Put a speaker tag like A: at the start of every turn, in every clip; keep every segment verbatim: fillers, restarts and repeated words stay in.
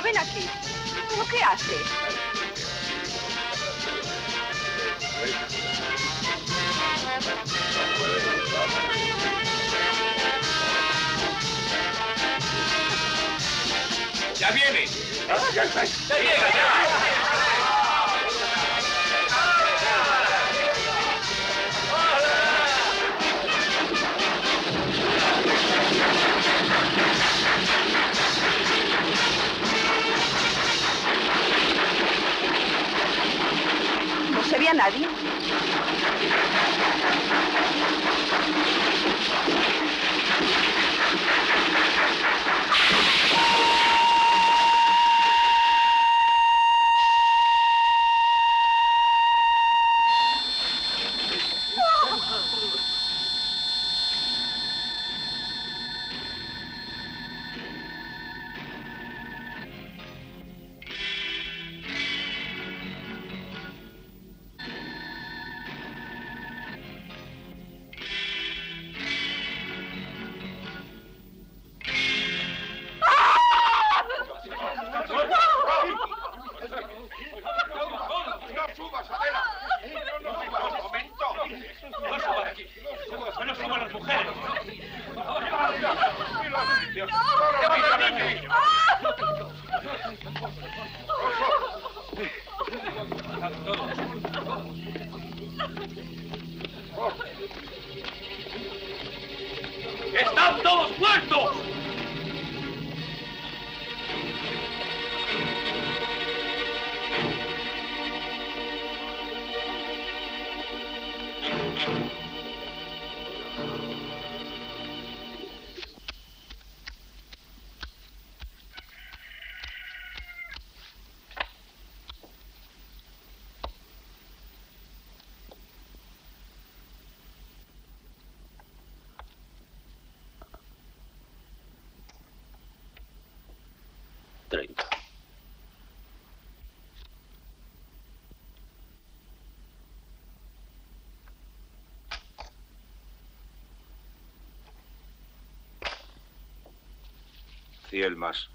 A: ven aquí. ¿Pero qué haces?
B: ¡Ya viene! ¡Ya llega, ya!
A: ¿No se ve a nadie?
B: ¡Están todos muertos!
C: Treinta.
D: Cien más.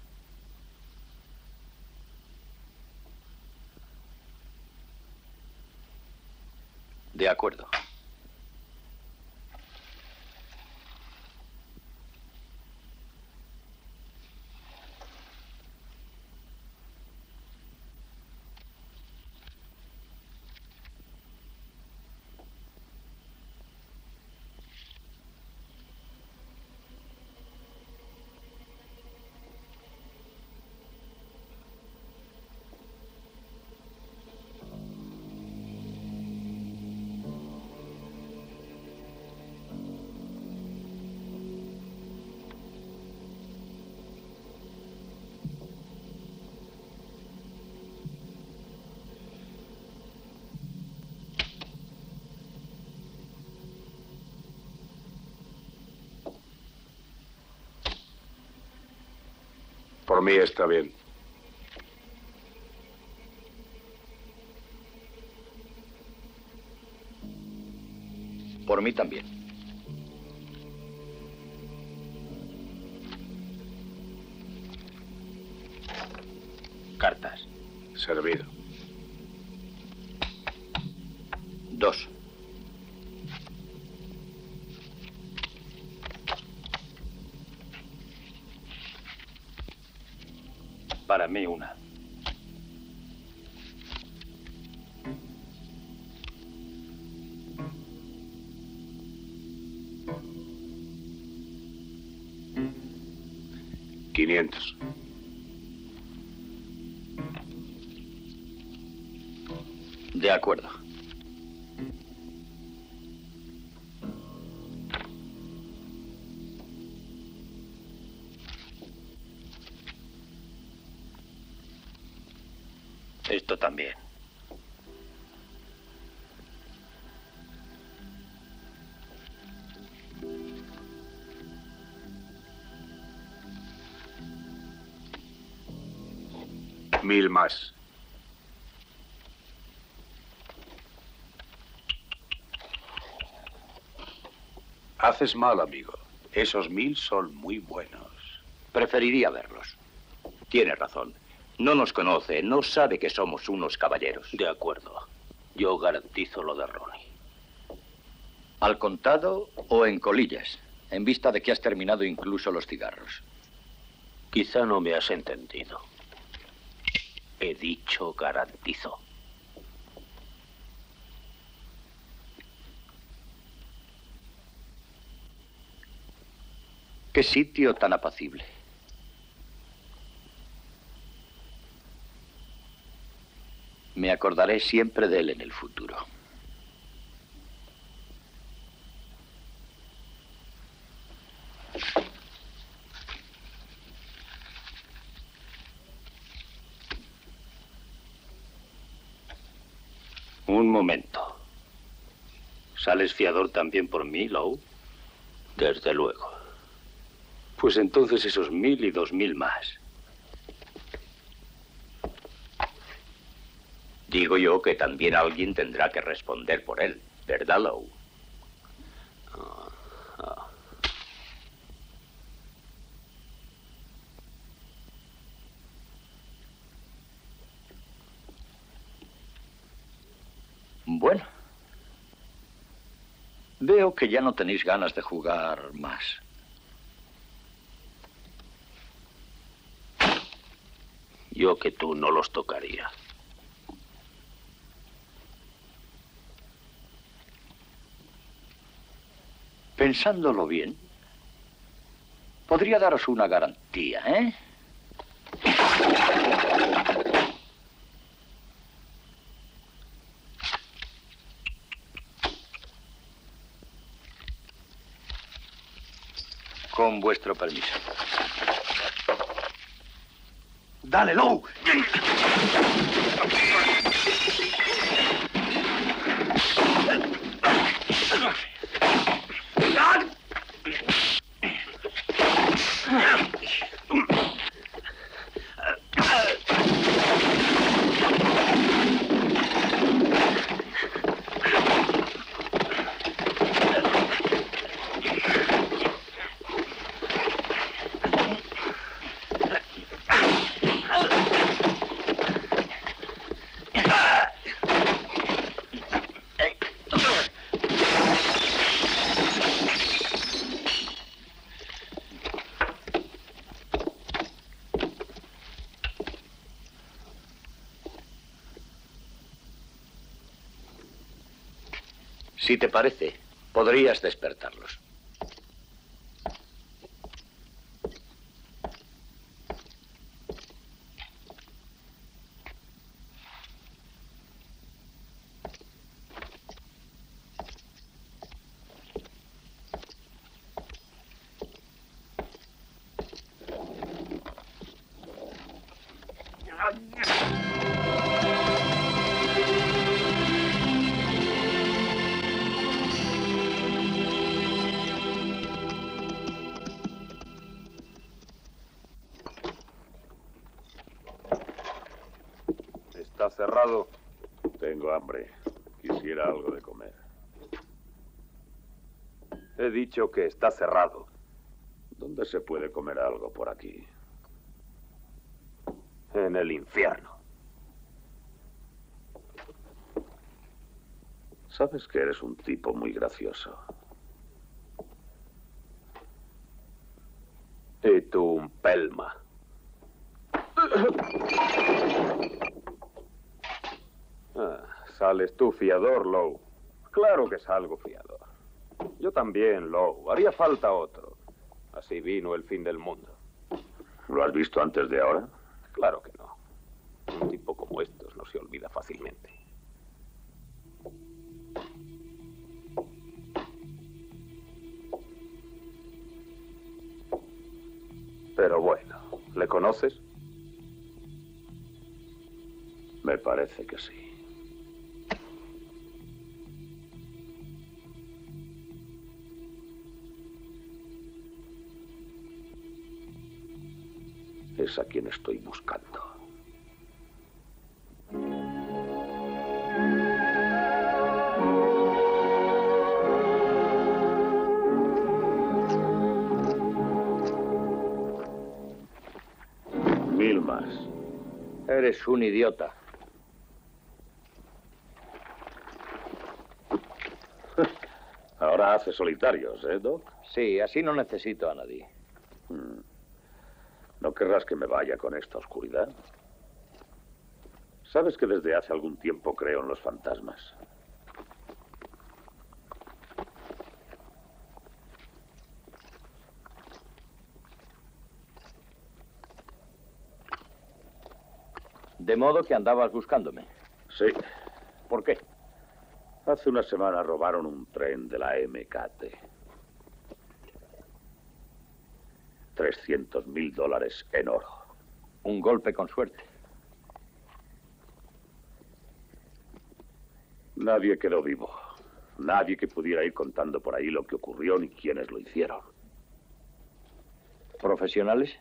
C: De acuerdo.
D: Por mí está bien.
C: Por mí también. Cartas.
D: Servido.
C: Dos. Para mí una.
D: Quinientos.
C: De acuerdo. Esto también.
D: Mil más. Haces mal, amigo. Esos mil son muy buenos.
C: Preferiría verlos. Tienes razón. No nos conoce, no sabe que somos unos caballeros.
E: De acuerdo. Yo garantizo lo de Ronnie.
C: ¿Al contado o en colillas? En vista de que has terminado incluso los cigarros.
E: Quizá no me has entendido. He dicho garantizo.
C: ¿Qué sitio tan apacible? Me acordaré siempre de él en el futuro.
E: Un momento. ¿Sales fiador también por mí, Lowe? Desde luego. Pues entonces esos mil y dos mil más.
C: Digo yo que también alguien tendrá que responder por él, ¿verdad, Lowe?
E: Ah, ah.
C: Bueno. Veo que ya no tenéis ganas de jugar más.
E: Yo que tú no los tocaría.
C: Pensándolo bien, podría daros una garantía, ¿eh? Con vuestro permiso.
B: ¡Dale, Lowe!
C: Si te parece, podrías despertarlos.
D: ¿Está cerrado? Tengo hambre. Quisiera algo de comer. He dicho que está cerrado. ¿Dónde se puede comer algo por aquí?
E: En el infierno.
D: Sabes que eres un tipo muy gracioso.
E: Y tú un pelma.
D: Ah, sales tú fiador, Lowe. Claro que salgo fiador. Yo también, Lowe. Haría falta otro. Así vino el fin del mundo. ¿Lo has visto antes de ahora?
E: Claro que no. Un tipo como estos no se olvida fácilmente.
D: Pero bueno, ¿le conoces? Me parece que sí. Es a quien estoy buscando. Mil más.
C: Eres un idiota.
F: Ahora hace solitarios, ¿eh, Doc?
C: Sí, así no necesito a nadie.
F: Hmm. ¿No querrás que me vaya con esta oscuridad? Sabes que desde hace algún tiempo creo en los fantasmas.
C: De modo que andabas buscándome.
F: Sí.
C: ¿Por qué?
F: Hace una semana robaron un tren de la M K T. trescientos mil dólares en oro.
C: Un golpe con suerte.
F: Nadie quedó vivo. Nadie que pudiera ir contando por ahí lo que ocurrió ni quiénes lo hicieron.
C: ¿Profesionales?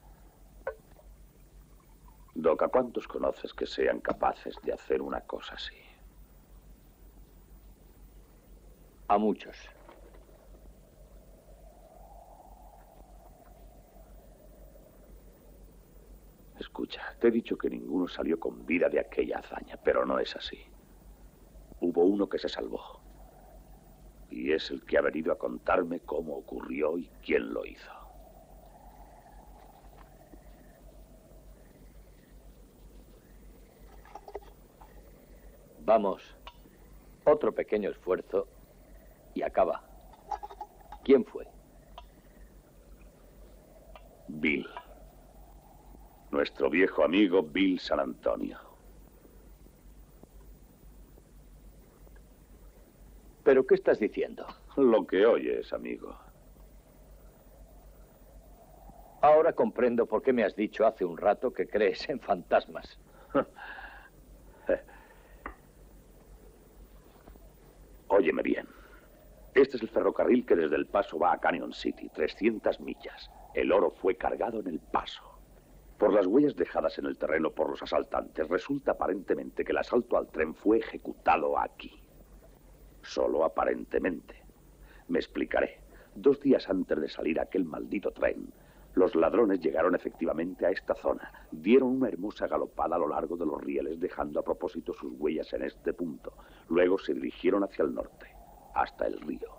F: Doc, ¿a cuántos conoces que sean capaces de hacer una cosa así?
C: A muchos.
F: Escucha, te he dicho que ninguno salió con vida de aquella hazaña, pero no es así. Hubo uno que se salvó. Y es el que ha venido a contarme cómo ocurrió y quién lo hizo.
C: Vamos. Otro pequeño esfuerzo y acaba. ¿Quién fue?
F: Bill. Nuestro viejo amigo Bill San Antonio.
C: ¿Pero qué estás diciendo?
F: Lo que oyes, amigo.
C: Ahora comprendo por qué me has dicho hace un rato que crees en fantasmas.
F: Óyeme bien. Este es el ferrocarril que desde El Paso va a Canyon City, trescientas millas. El oro fue cargado en El Paso. Por las huellas dejadas en el terreno por los asaltantes, resulta aparentemente que el asalto al tren fue ejecutado aquí. Solo aparentemente. Me explicaré. Dos días antes de salir aquel maldito tren, los ladrones llegaron efectivamente a esta zona. Dieron una hermosa galopada a lo largo de los rieles, dejando a propósito sus huellas en este punto. Luego se dirigieron hacia el norte, hasta el río.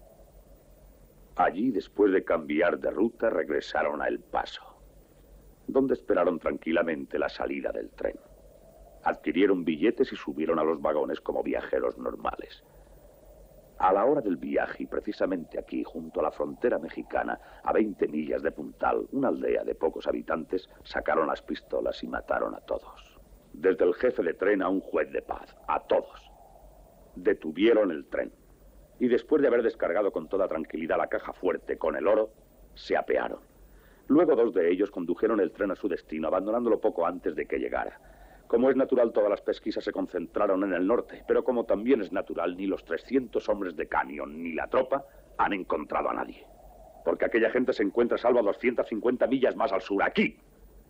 F: Allí, después de cambiar de ruta, regresaron a El Paso, donde esperaron tranquilamente la salida del tren. Adquirieron billetes y subieron a los vagones como viajeros normales. A la hora del viaje, y precisamente aquí, junto a la frontera mexicana, a veinte millas de Puntal, una aldea de pocos habitantes, sacaron las pistolas y mataron a todos. Desde el jefe de tren a un juez de paz, a todos. Detuvieron el tren. Y después de haber descargado con toda tranquilidad la caja fuerte con el oro, se apearon. Luego dos de ellos condujeron el tren a su destino, abandonándolo poco antes de que llegara. Como es natural, todas las pesquisas se concentraron en el norte, pero como también es natural, ni los trescientos hombres de Canyon ni la tropa han encontrado a nadie. Porque aquella gente se encuentra a salvo a doscientas cincuenta millas más al sur, aquí.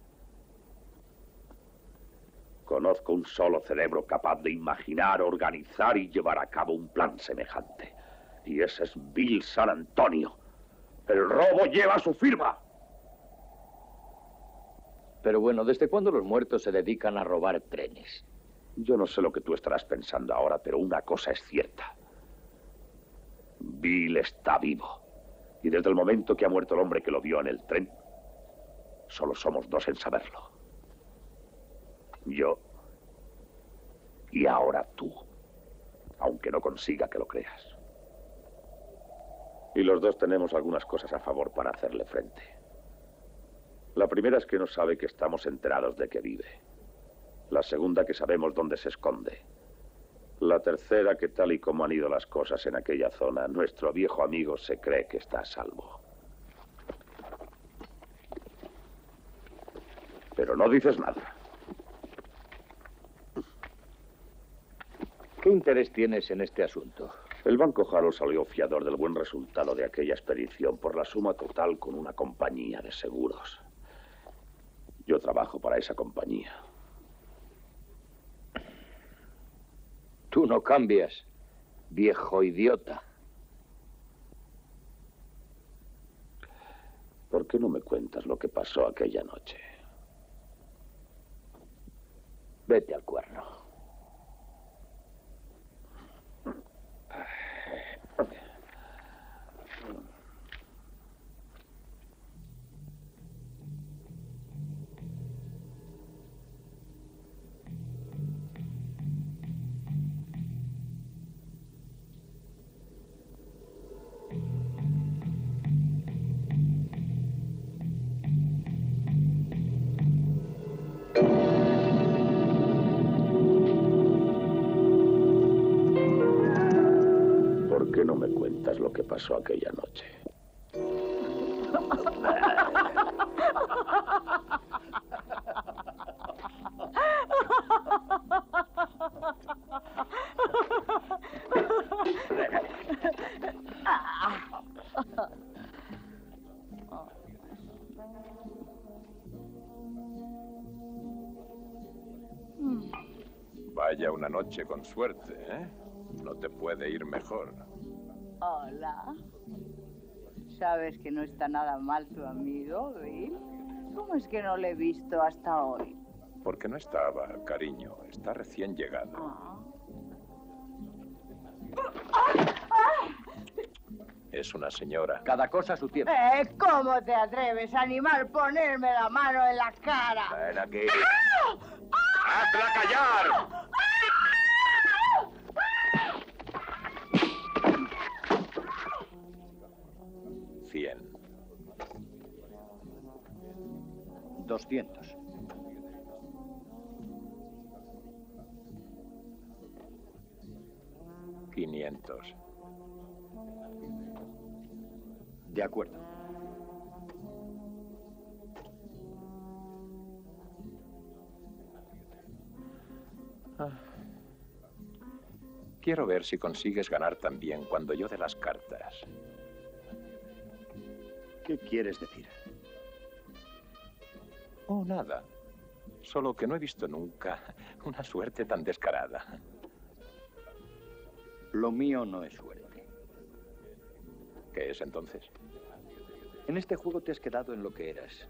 F: Conozco un solo cerebro capaz de imaginar, organizar y llevar a cabo un plan semejante. Y ese es Bill San Antonio. El robo lleva su firma.
C: Pero bueno, ¿desde cuándo los muertos se dedican a robar trenes?
F: Yo no sé lo que tú estarás pensando ahora, pero una cosa es cierta. Bill está vivo. Y desde el momento que ha muerto el hombre que lo vio en el tren, solo somos dos en saberlo. Yo y ahora tú, aunque no consiga que lo creas. Y los dos tenemos algunas cosas a favor para hacerle frente. La primera es que no sabe que estamos enterados de que vive. La segunda, que sabemos dónde se esconde. La tercera, que tal y como han ido las cosas en aquella zona, nuestro viejo amigo se cree que está a salvo. Pero no dices nada.
C: ¿Qué interés tienes en este asunto?
F: El Banco Harold salió fiador del buen resultado de aquella expedición por la suma total con una compañía de seguros. Yo trabajo para esa compañía.
C: Tú no cambias, viejo idiota.
F: ¿Por qué no me cuentas lo que pasó aquella noche?
C: Vete al cuerno.
F: ¿Por qué no me cuentas lo que pasó aquella noche?
G: Vaya una noche con suerte, ¿eh? No te puede ir mejor.
H: Hola. ¿Sabes que no está nada mal tu amigo, Bill? ¿Cómo es que no le he visto hasta hoy?
G: Porque no estaba, cariño. Está recién llegado.
H: Ah.
G: Es una señora.
C: Cada cosa a su tiempo.
H: Eh, ¿cómo te atreves, animal, ponerme la mano en la cara?
F: Ven aquí.
H: ¡Ah!
F: ¡Hazla callar!
G: Cien.
C: Doscientos.
G: Quinientos.
C: De acuerdo.
G: Ah. Quiero ver si consigues ganar también cuando yo dé las cartas.
C: ¿Qué quieres decir?
G: Oh, nada. Solo que no he visto nunca una suerte tan descarada.
C: Lo mío no es suerte.
G: ¿Qué es entonces?
C: En este juego te has quedado en lo que eras.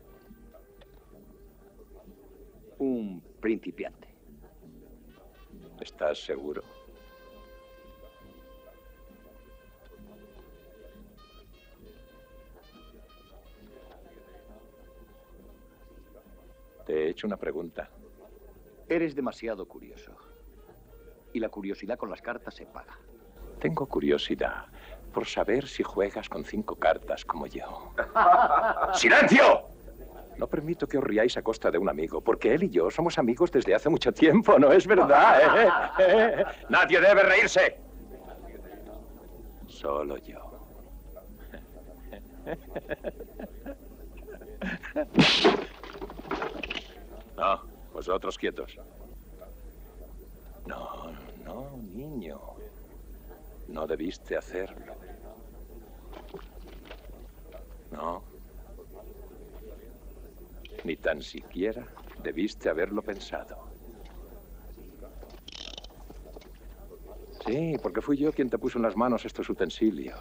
C: Un principiante.
G: ¿Estás seguro? Te he hecho una pregunta.
C: Eres demasiado curioso. Y la curiosidad con las cartas se paga.
G: Tengo curiosidad por saber si juegas con cinco cartas como yo. ¡Silencio! No permito que os riáis a costa de un amigo, porque él y yo somos amigos desde hace mucho tiempo, ¿no es verdad? ¿Eh? ¿Eh? ¡Nadie debe reírse! Solo yo. No, vosotros quietos. No, no, niño. No debiste hacerlo. No. Ni tan siquiera debiste haberlo pensado. Sí, porque fui yo quien te puso en las manos estos utensilios.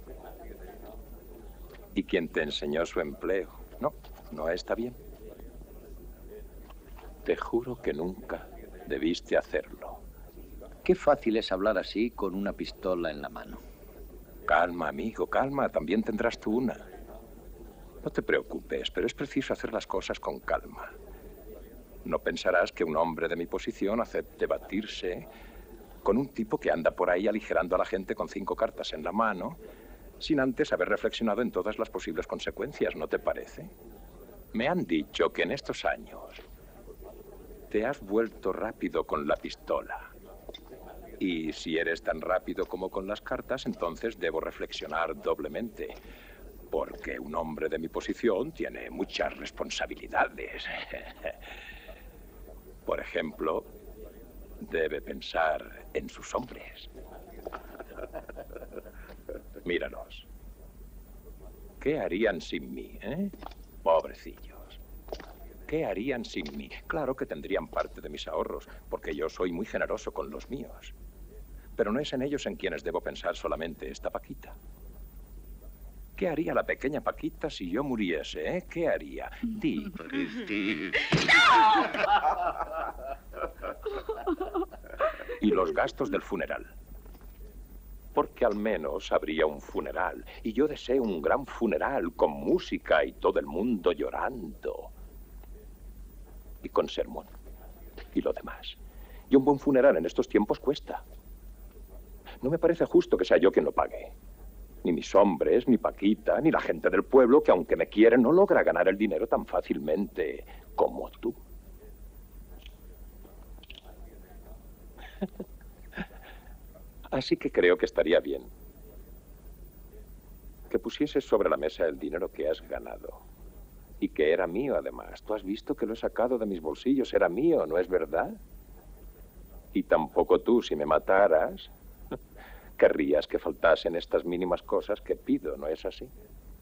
G: Y quien te enseñó su empleo. No, no está bien. Te juro que nunca debiste hacerlo.
C: Qué fácil es hablar así con una pistola en la mano.
G: Calma, amigo, calma. También tendrás tú una. No te preocupes, pero es preciso hacer las cosas con calma. No pensarás que un hombre de mi posición acepte batirse con un tipo que anda por ahí aligerando a la gente con cinco cartas en la mano, sin antes haber reflexionado en todas las posibles consecuencias, ¿no te parece? Me han dicho que en estos años te has vuelto rápido con la pistola. Y si eres tan rápido como con las cartas, entonces debo reflexionar doblemente. Porque un hombre de mi posición tiene muchas responsabilidades. Por ejemplo, debe pensar en sus hombres. Míralos. ¿Qué harían sin mí, eh? Pobrecillos. ¿Qué harían sin mí? Claro que tendrían parte de mis ahorros, porque yo soy muy generoso con los míos. Pero no es en ellos en quienes debo pensar solamente esta paquita. ¿Qué haría la pequeña Paquita si yo muriese, eh? ¿Qué haría? Di. Y los gastos del funeral. Porque al menos habría un funeral. Y yo deseo un gran funeral con música y todo el mundo llorando. Y con sermón. Y lo demás. Y un buen funeral en estos tiempos cuesta. No me parece justo que sea yo quien lo pague. Ni mis hombres, ni Paquita, ni la gente del pueblo, que aunque me quiere, no logra ganar el dinero tan fácilmente como tú. Así que creo que estaría bien que pusieses sobre la mesa el dinero que has ganado. Y que era mío, además. Tú has visto que lo he sacado de mis bolsillos. Era mío, ¿no es verdad? Y tampoco tú, si me mataras, querrías que faltasen estas mínimas cosas que pido, ¿no es así?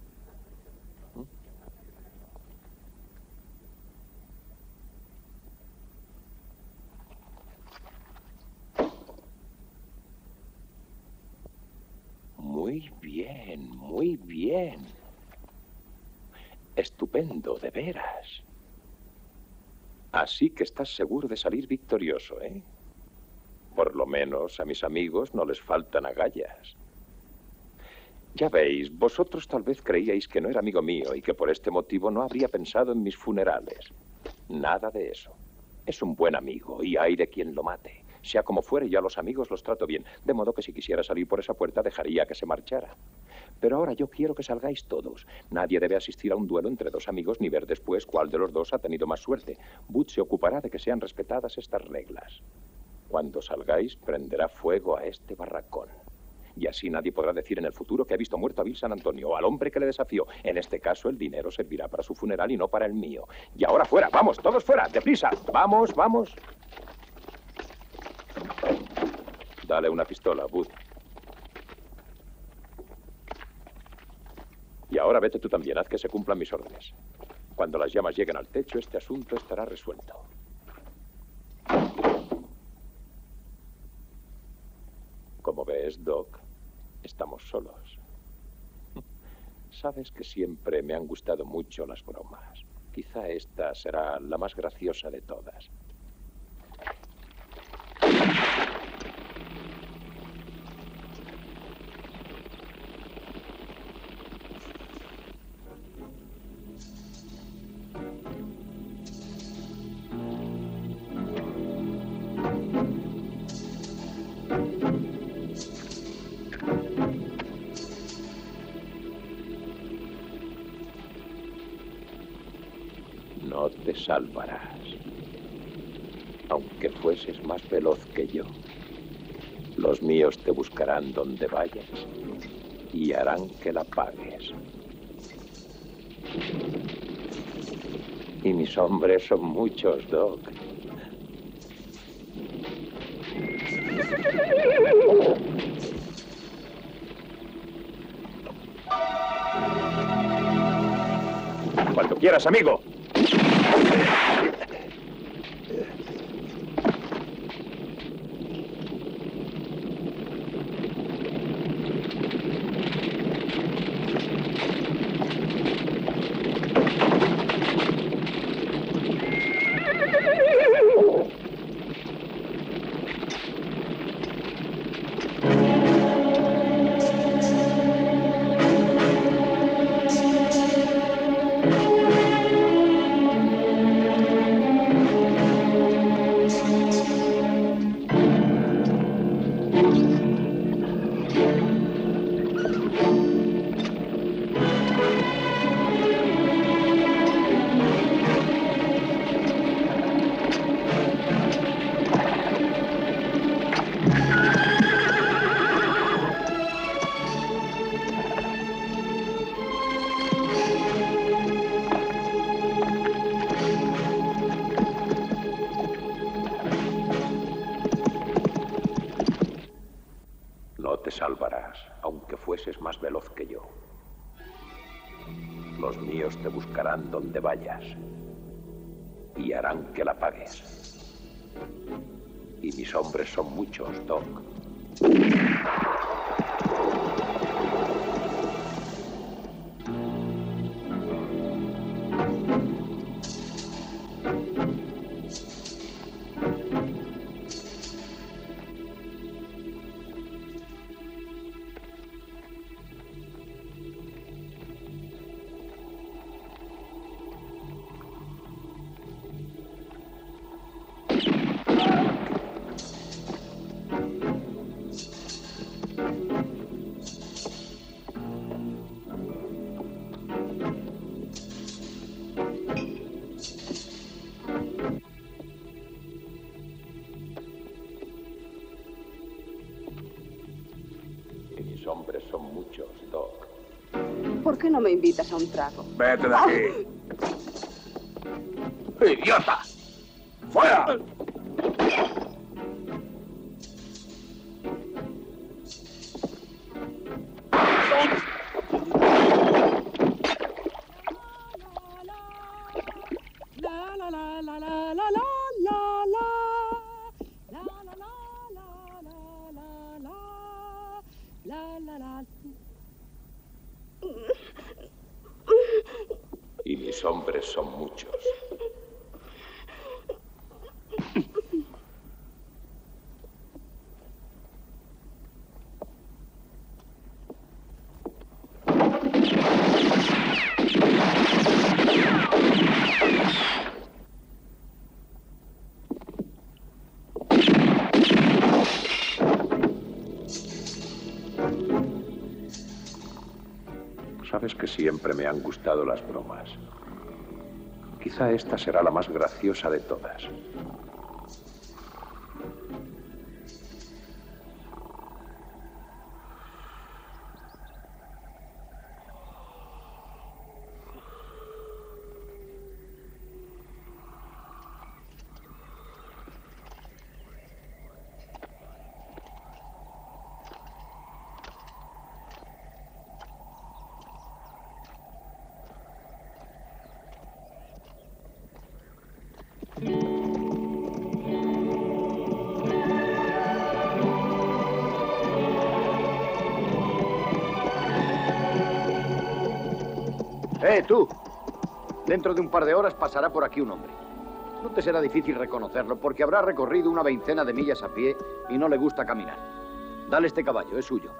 G: Muy bien, muy bien. Estupendo, de veras. Así que estás seguro de salir victorioso, ¿eh? Por lo menos a mis amigos no les faltan agallas. Ya veis, vosotros tal vez creíais que no era amigo mío y que por este motivo no habría pensado en mis funerales. Nada de eso. Es un buen amigo y hay de quien lo mate. Sea como fuere, yo a los amigos los trato bien. De modo que si quisiera salir por esa puerta dejaría que se marchara. Pero ahora yo quiero que salgáis todos. Nadie debe asistir a un duelo entre dos amigos ni ver después cuál de los dos ha tenido más suerte. Butch se ocupará de que sean respetadas estas reglas. Cuando salgáis, prenderá fuego a este barracón. Y así nadie podrá decir en el futuro que ha visto muerto a Bill San Antonio o al hombre que le desafió. En este caso, el dinero servirá para su funeral y no para el mío. Y ahora fuera, vamos, todos fuera, deprisa. Vamos, vamos. Dale una pistola, Bud. Y ahora vete tú también, haz que se cumplan mis órdenes. Cuando las llamas lleguen al techo, este asunto estará resuelto. Como ves, Doc, estamos solos. Sabes que siempre me han gustado mucho las bromas. Quizá esta será la más graciosa de todas. No te salvarás, aunque fueses más veloz que yo. Los míos te buscarán donde vayas y harán que la pagues. Y mis hombres son muchos, Doc. Cuando quieras, amigo. No te salvarás, aunque fueses más veloz que yo. Los míos te buscarán donde vayas y harán que la pagues. Y mis hombres son muchos, Doc.
A: qué no me invitas a un trago?
B: Vete de aquí. ¡Idiota! ¡Fuera!
G: Y mis hombres son muchos. Sabes que siempre me han gustado las bromas. Quizá esta será la más graciosa de todas.
I: ¡Eh, tú! Dentro de un par de horas pasará por aquí un hombre. No te será difícil reconocerlo, porque habrá recorrido una veintena de millas a pie y no le gusta caminar. Dale este caballo, es suyo.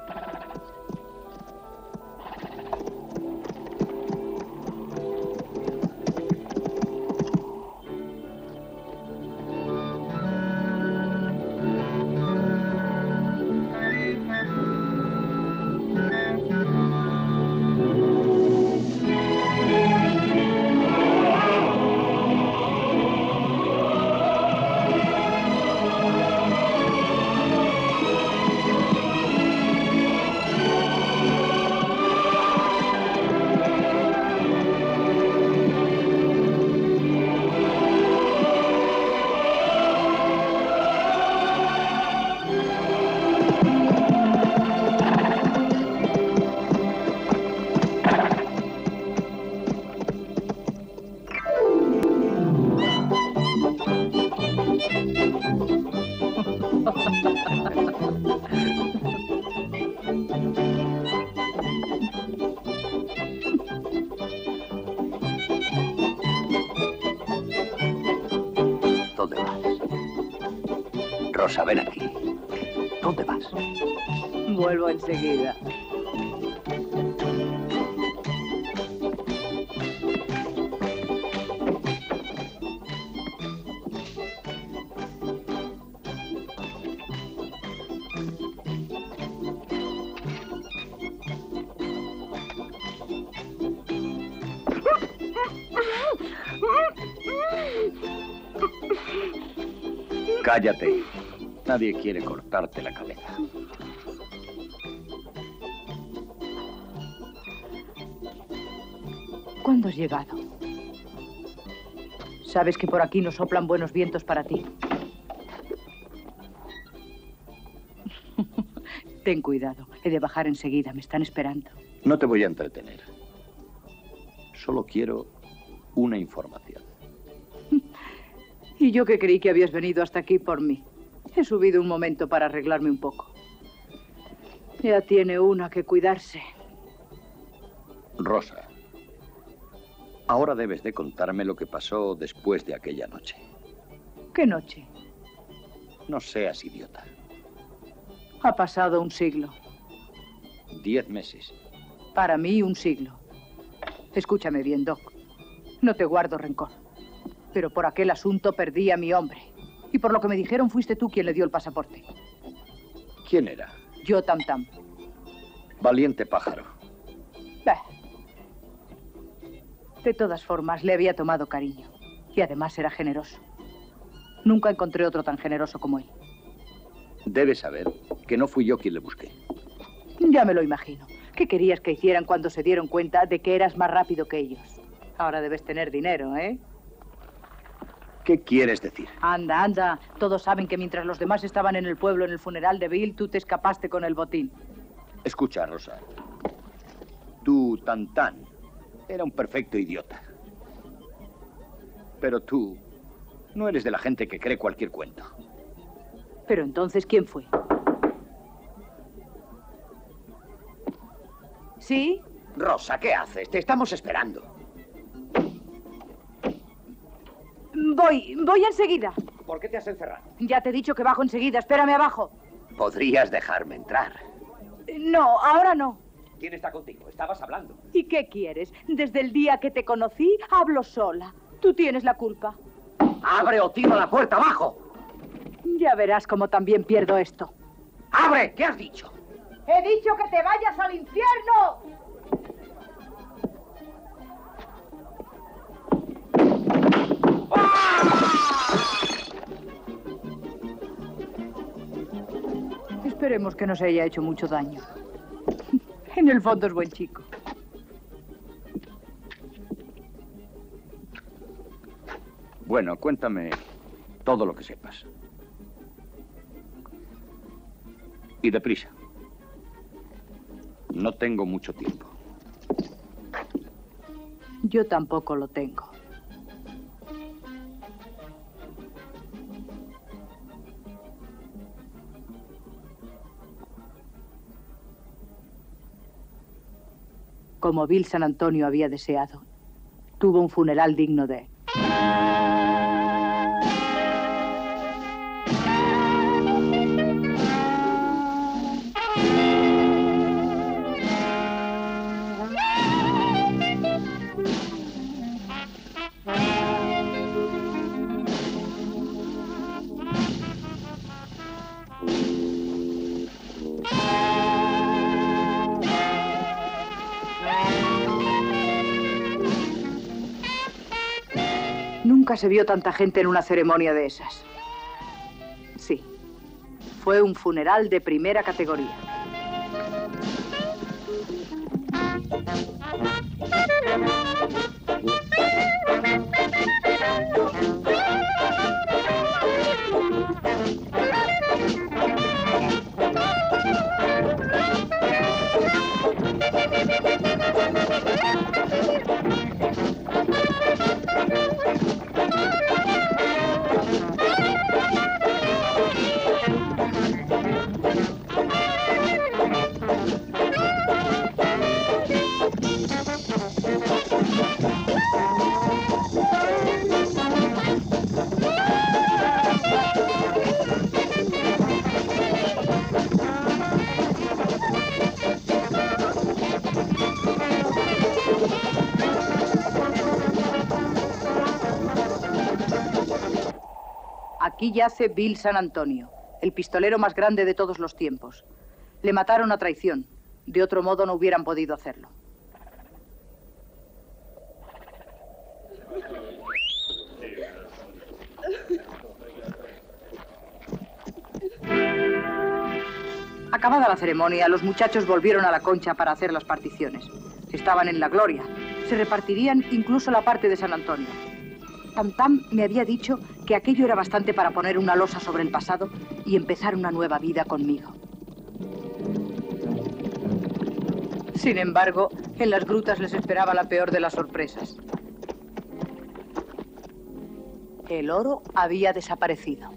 I: ¿Dónde vas? Rosa, ven aquí. ¿Dónde vas?
H: Vuelvo enseguida.
I: Cállate. Nadie quiere cortarte la cabeza.
H: ¿Cuándo has llegado? Sabes que por aquí no soplan buenos vientos para ti. Ten cuidado. He de bajar enseguida. Me están esperando.
I: No te voy a entretener. Solo quiero una información.
H: Y yo que creí que habías venido hasta aquí por mí. He subido un momento para arreglarme un poco. Ya tiene una que cuidarse.
I: Rosa, ahora debes de contarme lo que pasó después de aquella noche.
H: ¿Qué noche?
I: No seas idiota.
H: Ha pasado un siglo.
I: Diez meses.
H: Para mí, un siglo. Escúchame bien, Doc. No te guardo rencor. Pero por aquel asunto perdí a mi hombre. Y por lo que me dijeron, fuiste tú quien le dio el pasaporte.
I: ¿Quién era?
H: Yo, Tam Tam.
I: Valiente pájaro.
H: Bah. De todas formas, le había tomado cariño. Y además era generoso. Nunca encontré otro tan generoso como él.
I: Debes saber que no fui yo quien le busqué.
H: Ya me lo imagino. ¿Qué querías que hicieran cuando se dieron cuenta de que eras más rápido que ellos? Ahora debes tener dinero, ¿eh?
I: ¿Qué quieres decir?
H: Anda, anda. Todos saben que mientras los demás estaban en el pueblo en el funeral de Bill, tú te escapaste con el botín.
I: Escucha, Rosa. Tú, Tantán, era un perfecto idiota. Pero tú no eres de la gente que cree cualquier cuento.
H: Pero entonces, ¿quién fue? ¿Sí?
I: Rosa, ¿qué haces? Te estamos esperando.
H: Voy, voy enseguida.
I: ¿Por qué te has encerrado?
H: Ya te he dicho que bajo enseguida. Espérame abajo.
I: Podrías dejarme entrar.
H: No, ahora no.
I: ¿Quién está contigo? Estabas hablando.
H: ¿Y qué quieres? Desde el día que te conocí, hablo sola. Tú tienes la culpa.
I: ¡Abre o tiro la puerta abajo!
H: Ya verás cómo también pierdo esto.
I: ¡Abre! ¿Qué has dicho?
H: ¡He dicho que te vayas al infierno! Esperemos que no se haya hecho mucho daño. En el fondo es buen chico.
I: Bueno, cuéntame todo lo que sepas. Y deprisa. No tengo mucho tiempo.
H: Yo tampoco lo tengo. Como Bill San Antonio había deseado, tuvo un funeral digno de él. Nunca se vio tanta gente en una ceremonia de esas. Sí, fue un funeral de primera categoría. Aquí yace Bill San Antonio, el pistolero más grande de todos los tiempos. Le mataron a traición. De otro modo no hubieran podido hacerlo. Acabada la ceremonia, los muchachos volvieron a la concha para hacer las particiones. Estaban en la gloria. Se repartirían incluso la parte de San Antonio. Tam Tam me había dicho que aquello era bastante para poner una losa sobre el pasado y empezar una nueva vida conmigo. Sin embargo, en las grutas les esperaba la peor de las sorpresas. El oro había desaparecido.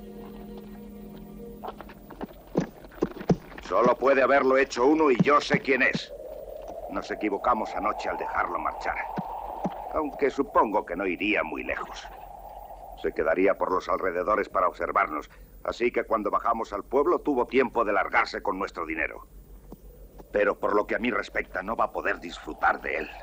B: Solo puede haberlo hecho uno y yo sé quién es. Nos equivocamos anoche al dejarlo marchar. Aunque supongo que no iría muy lejos. Se quedaría por los alrededores para observarnos. Así que cuando bajamos al pueblo tuvo tiempo de largarse con nuestro dinero. Pero por lo que a mí respecta, no va a poder disfrutar de él.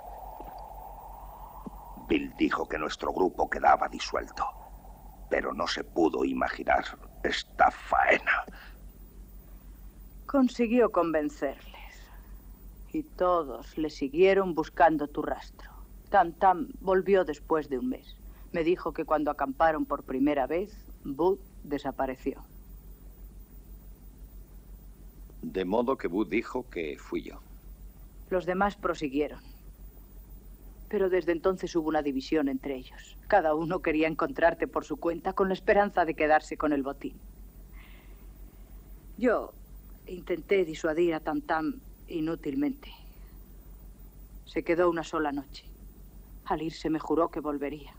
B: Bill dijo que nuestro grupo quedaba disuelto. Pero no se pudo imaginar esta faena.
H: Consiguió convencerles. Y todos le siguieron buscando tu rastro. Tam Tam volvió después de un mes. Me dijo que cuando acamparon por primera vez, Bud desapareció.
C: De modo que Bud dijo que fui yo.
H: Los demás prosiguieron. Pero desde entonces hubo una división entre ellos. Cada uno quería encontrarte por su cuenta con la esperanza de quedarse con el botín. Yo intenté disuadir a Tam Tam inútilmente. Se quedó una sola noche. Al irse me juró que volvería.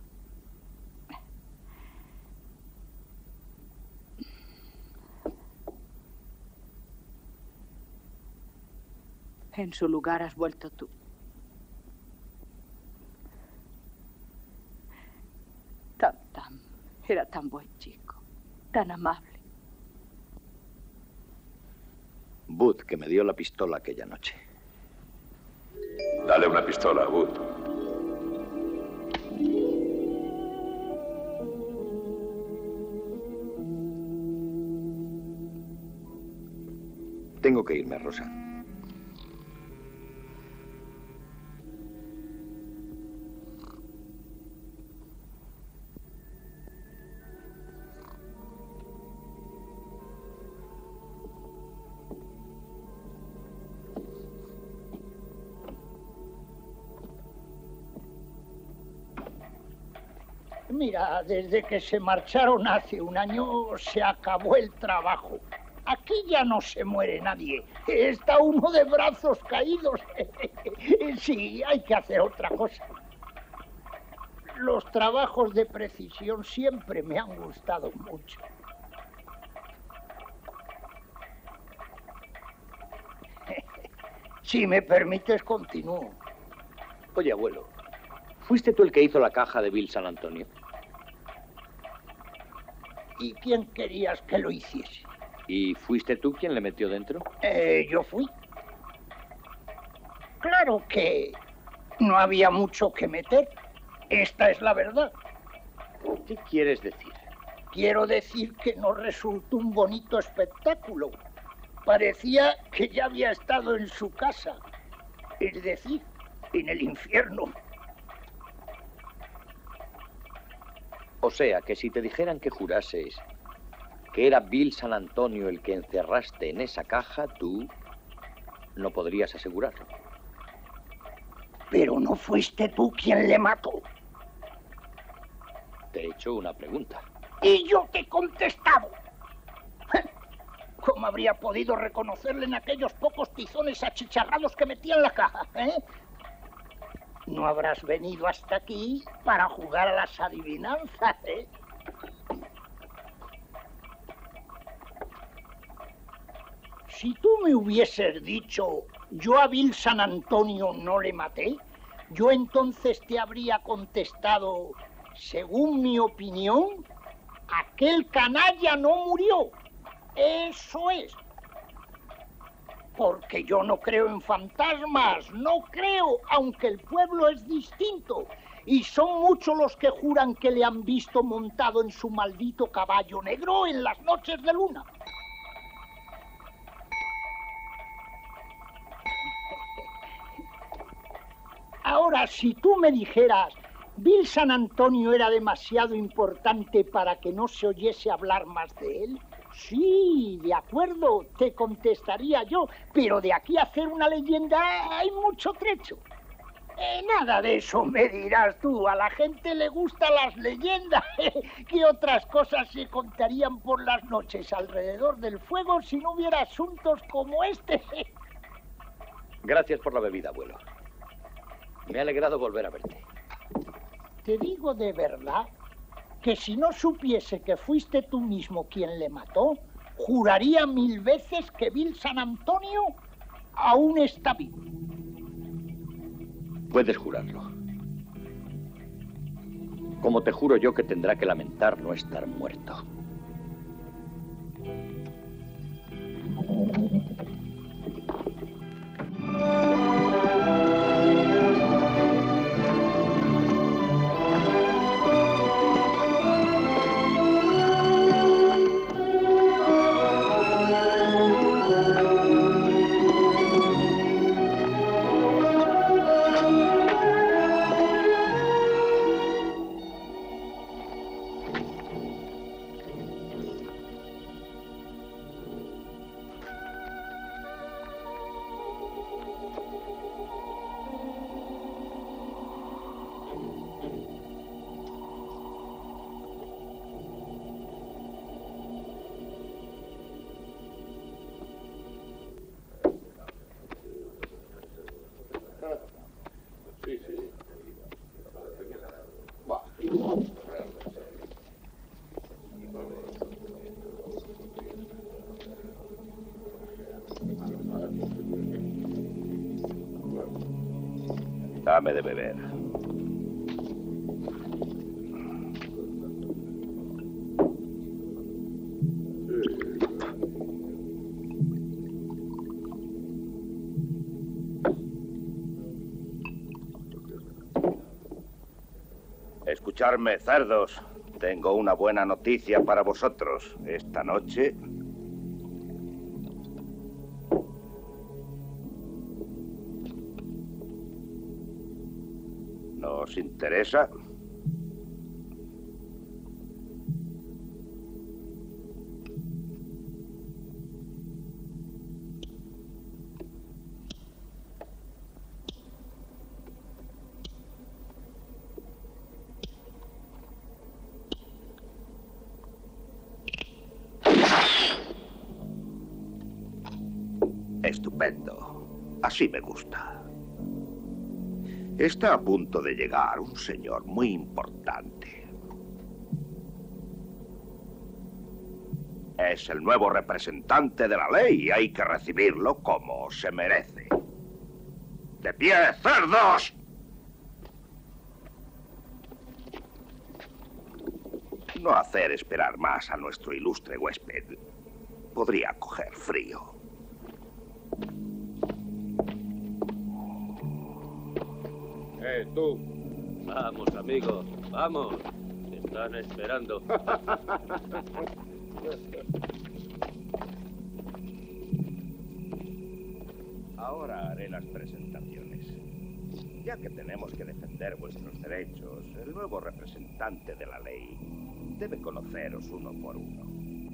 H: En su lugar has vuelto tú. Tam Tam era tan buen chico, tan amable.
C: Bud, que me dio la pistola aquella noche.
G: Dale una pistola, Bud.
C: Tengo que irme, Rosa.
J: Mira, desde que se marcharon hace un año se acabó el trabajo. Aquí ya no se muere nadie. Está uno de brazos caídos. Sí, hay que hacer otra cosa. Los trabajos de precisión siempre me han gustado mucho. Si me permites, continúo.
C: Oye, abuelo, ¿fuiste tú el que hizo la caja de Bill San Antonio?
J: ¿Y quién querías que lo hiciese?
C: ¿Y fuiste tú quien le metió dentro?
J: Eh, yo fui. Claro que no había mucho que meter. Esta es la verdad.
C: ¿Qué quieres decir?
J: Quiero decir que no resultó un bonito espectáculo. Parecía que ya había estado en su casa. Es decir, en el infierno.
C: O sea, que si te dijeran que jurases que era Bill San Antonio el que encerraste en esa caja, tú no podrías asegurarlo.
J: Pero no fuiste tú quien le mató.
C: Te he hecho una pregunta.
J: Y yo te he contestado. ¿Cómo habría podido reconocerle en aquellos pocos tizones achicharrados que metía en la caja, eh? No habrás venido hasta aquí para jugar a las adivinanzas, ¿eh? Si tú me hubieses dicho, yo a Bill San Antonio no le maté, yo entonces te habría contestado, según mi opinión, aquel canalla no murió. Eso es. Porque yo no creo en fantasmas, no creo, aunque el pueblo es distinto. Y son muchos los que juran que le han visto montado en su maldito caballo negro en las noches de luna. Ahora, si tú me dijeras, Bill San Antonio era demasiado importante para que no se oyese hablar más de él, sí, de acuerdo, te contestaría yo, pero de aquí a hacer una leyenda hay mucho trecho. Eh, nada de eso me dirás tú, a la gente le gustan las leyendas. ¿Qué otras cosas se contarían por las noches alrededor del fuego si no hubiera asuntos como este?
C: Gracias por la bebida, abuelo. Me ha alegrado volver a verte.
J: Te digo de verdad que si no supiese que fuiste tú mismo quien le mató, juraría mil veces que Bill San Antonio aún está vivo.
C: Puedes jurarlo. Como te juro yo que tendrá que lamentar no estar muerto.
B: de beber. Escuchadme, cerdos. Tengo una buena noticia para vosotros. Esta noche... ¿No os interesa? Estupendo. Así me gusta. Está a punto de llegar un señor muy importante. Es el nuevo representante de la ley y hay que recibirlo como se merece. ¡De pie, cerdos! No hacer esperar más a nuestro ilustre huésped. Podría coger frío.
D: Eh, tú.
E: Vamos, amigos, vamos. Te están esperando.
B: Ahora haré las presentaciones. Ya que tenemos que defender vuestros derechos, el nuevo representante de la ley debe conoceros uno por uno.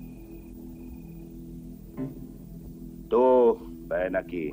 B: Tú, ven aquí.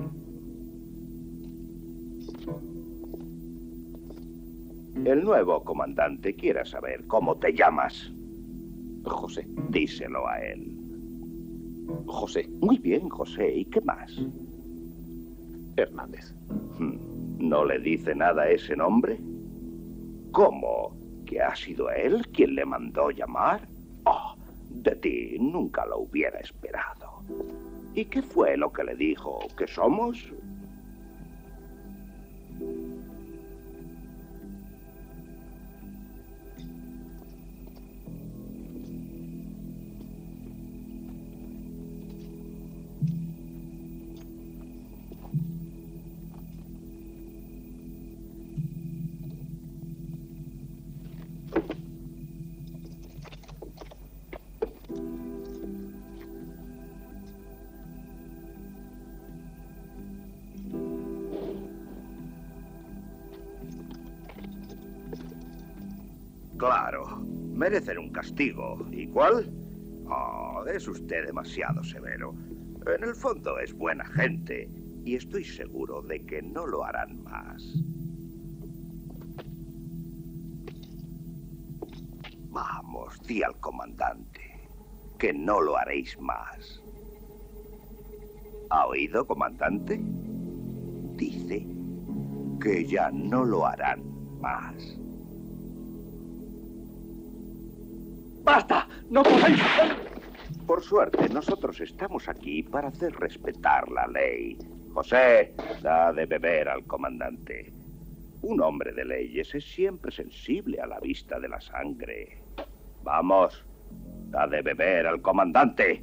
B: El nuevo comandante quiere saber cómo te llamas.
F: José.
B: Díselo a él.
F: José.
B: Muy bien, José. ¿Y qué más?
F: Hernández.
B: ¿No le dice nada ese nombre? ¿Cómo? ¿Que ha sido él quien le mandó llamar? Oh, de ti nunca lo hubiera esperado. ¿Y qué fue lo que le dijo? ¿Que somos? Claro, merecen un castigo. ¿Y cuál? Oh, es usted demasiado severo. En el fondo es buena gente y estoy seguro de que no lo harán más. Vamos, di al comandante que no lo haréis más. ¿Ha oído, comandante? Dice que ya no lo harán más.
C: ¡Basta! ¡No podéis!
B: Por suerte, nosotros estamos aquí para hacer respetar la ley. José, da de beber al comandante. Un hombre de leyes es siempre sensible a la vista de la sangre. Vamos, da de beber al comandante.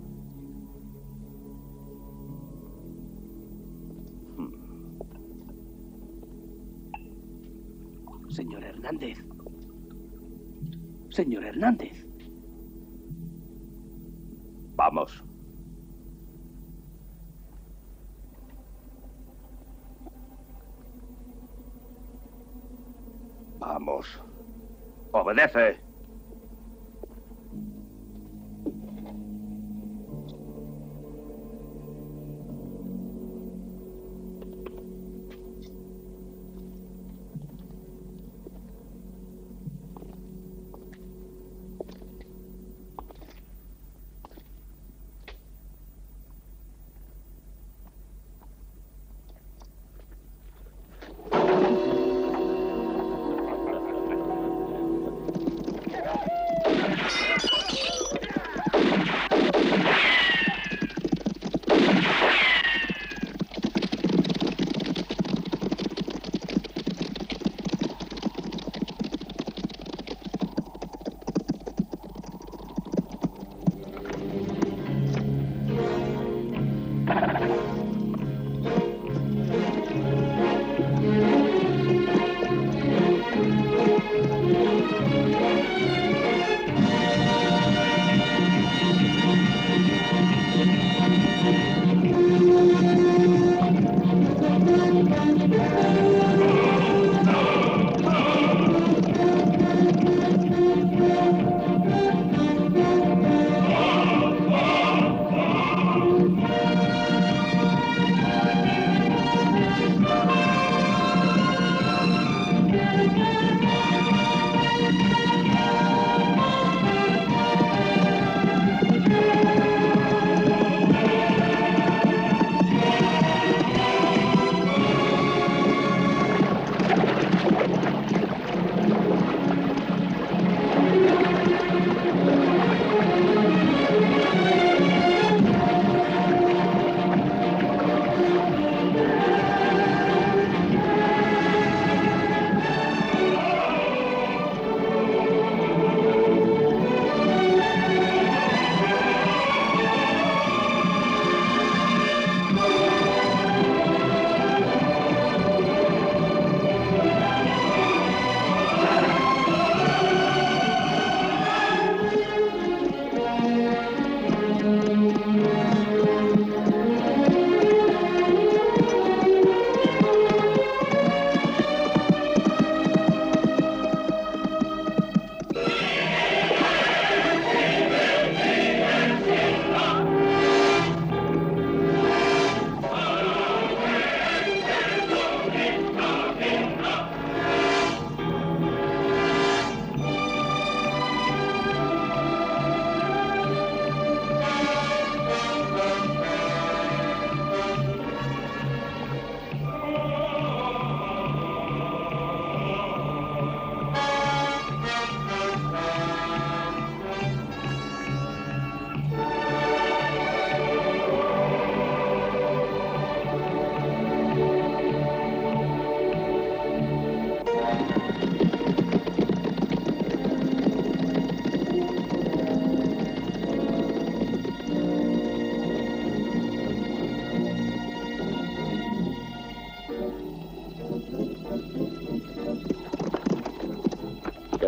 K: Señor Hernández. Señor Hernández.
B: Vamos. Vamos. Obedece.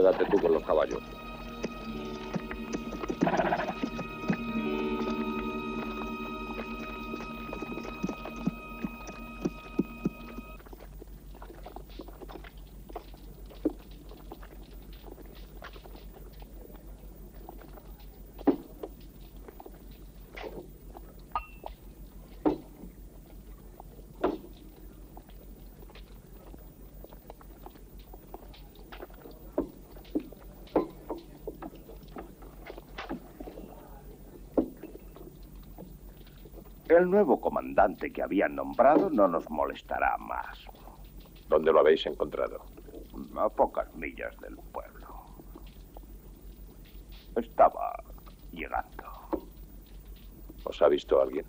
C: Quédate tú con los caballos.
B: El nuevo comandante que habían nombrado no nos molestará más.
G: ¿Dónde lo habéis encontrado?
B: A pocas millas del pueblo. Estaba llegando.
G: ¿Os ha visto alguien?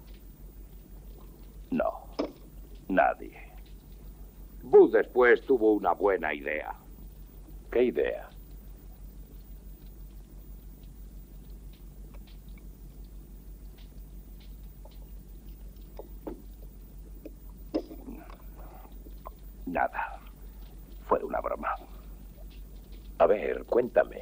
B: No, nadie.
L: Booth después tuvo una buena idea.
G: ¿Qué idea?
B: Nada. Fue una broma.
G: A ver, cuéntame.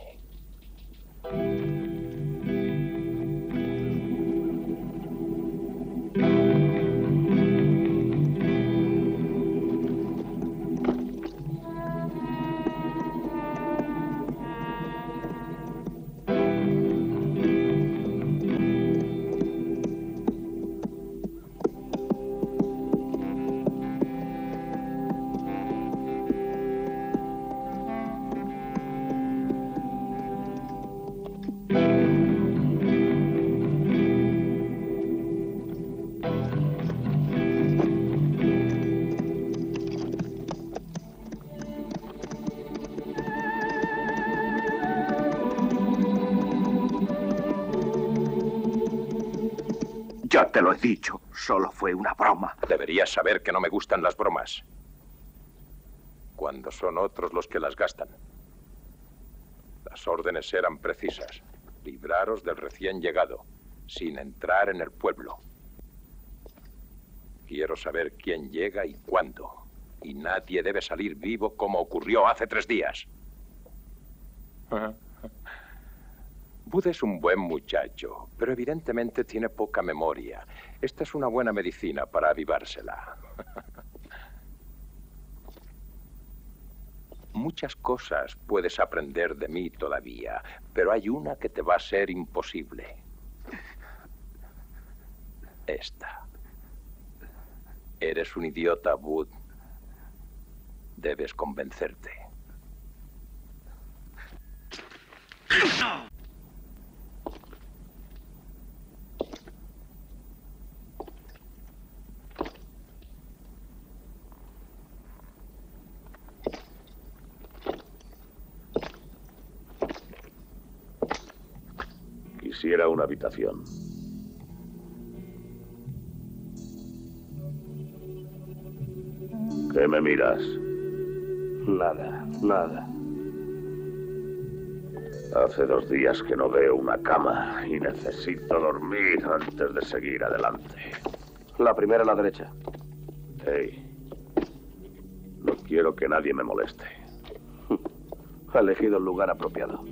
B: Ya te lo he dicho, solo fue una broma.
G: Deberías saber que no me gustan las bromas. Cuando son otros los que las gastan. Las órdenes eran precisas. Libraros del recién llegado, sin entrar en el pueblo. Quiero saber quién llega y cuándo. Y nadie debe salir vivo como ocurrió hace tres días. Booth es un buen muchacho, pero evidentemente tiene poca memoria. Esta es una buena medicina para avivársela. Muchas cosas puedes aprender de mí todavía, pero hay una que te va a ser imposible. Esta. Eres un idiota, Booth. Debes convencerte.
F: Quisiera una habitación. ¿Qué me miras?
E: Nada, nada.
F: Hace dos días que no veo una cama y necesito dormir antes de seguir adelante.
E: La primera a la derecha.
F: Hey, no quiero que nadie me moleste.
E: Ha elegido el lugar apropiado.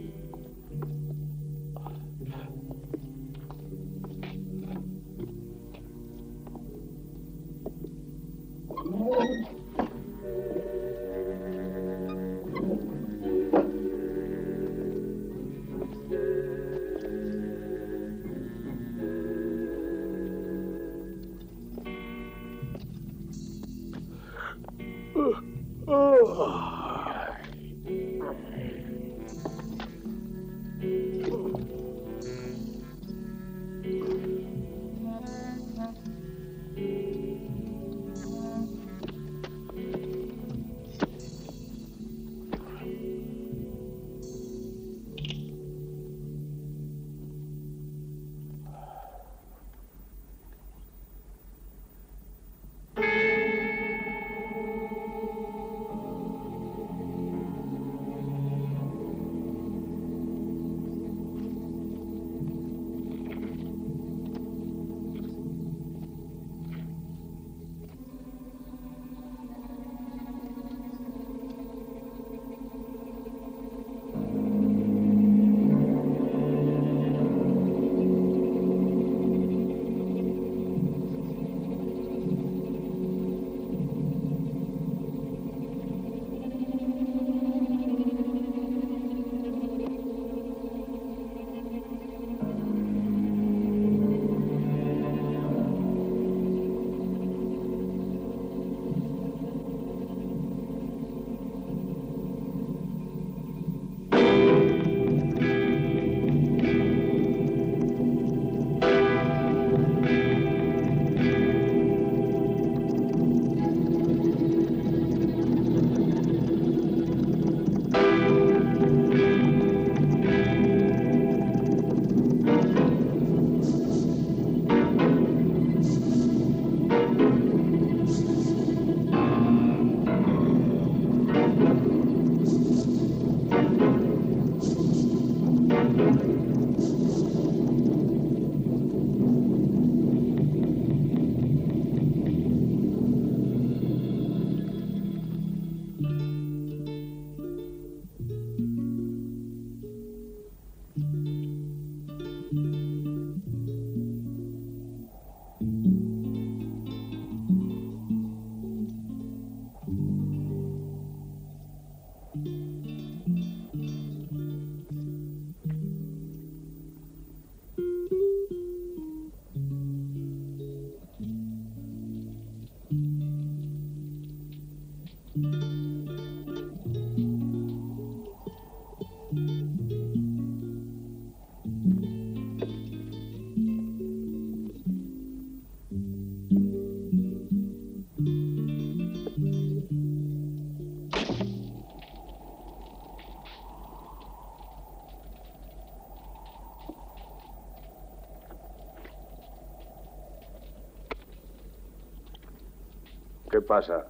D: ¿Qué pasa?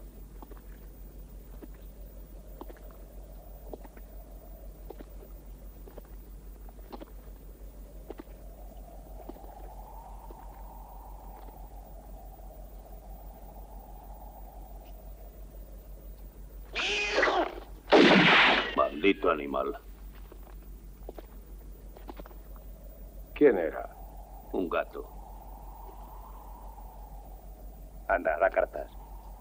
E: Maldito animal.
D: ¿Quién era?
E: Un gato.
C: Anda, da cartas.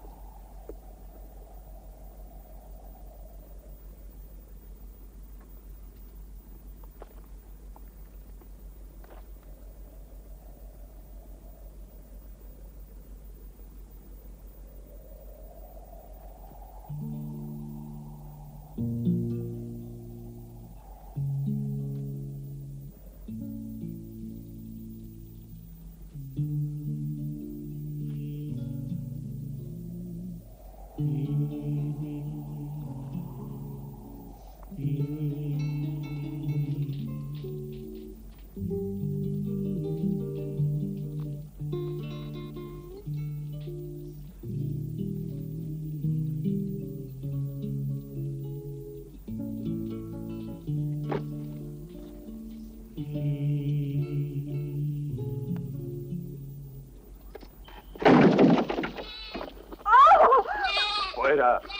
D: Fuera.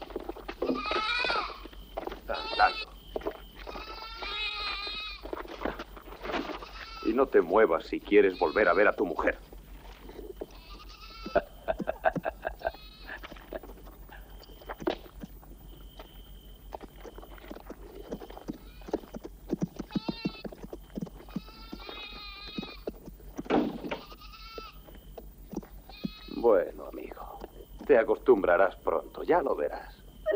D: Andando. Y no te muevas si quieres volver a ver a tu mujer. Bueno, amigo, te acostumbrarás pronto, ya lo verás.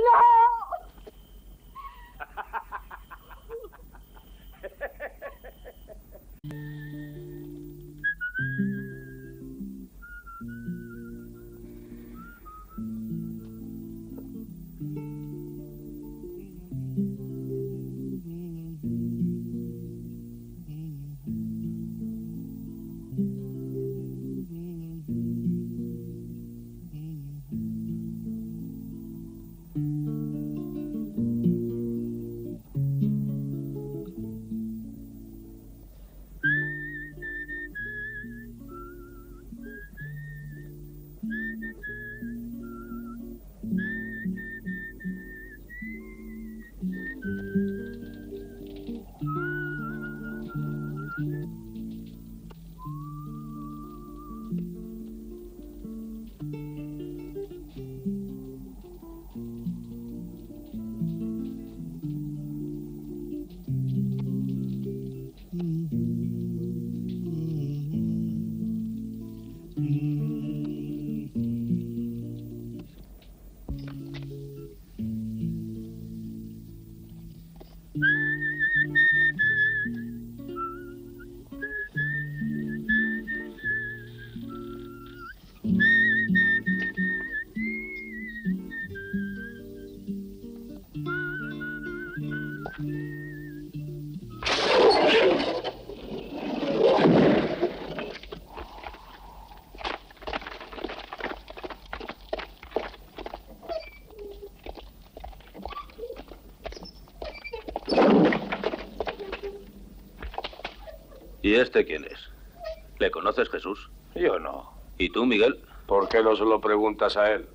E: ¿Y este quién es? ¿Le conoces, Jesús?
D: Yo no.
E: ¿Y tú, Miguel?
D: ¿Por qué no se lo preguntas a él?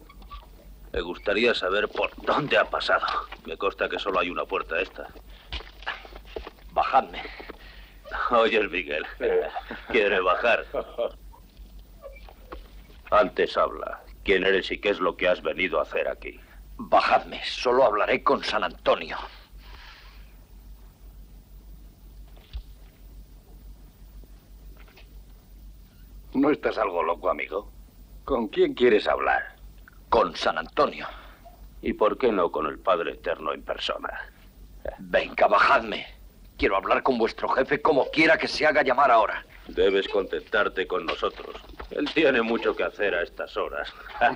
E: Me gustaría saber por dónde ha pasado. Me consta que solo hay una puerta esta. Bajadme. Oye, Miguel. ¿Quiere bajar? Antes habla. ¿Quién eres y qué es lo que has venido a hacer aquí?
C: Bajadme, solo hablaré con San Antonio.
E: ¿No estás algo loco, amigo? ¿Con quién quieres hablar?
C: Con San Antonio.
E: ¿Y por qué no con el Padre Eterno en persona?
C: Venga, bajadme. Quiero hablar con vuestro jefe como quiera que se haga llamar ahora.
E: Debes contentarte con nosotros. Él tiene mucho que hacer a estas horas.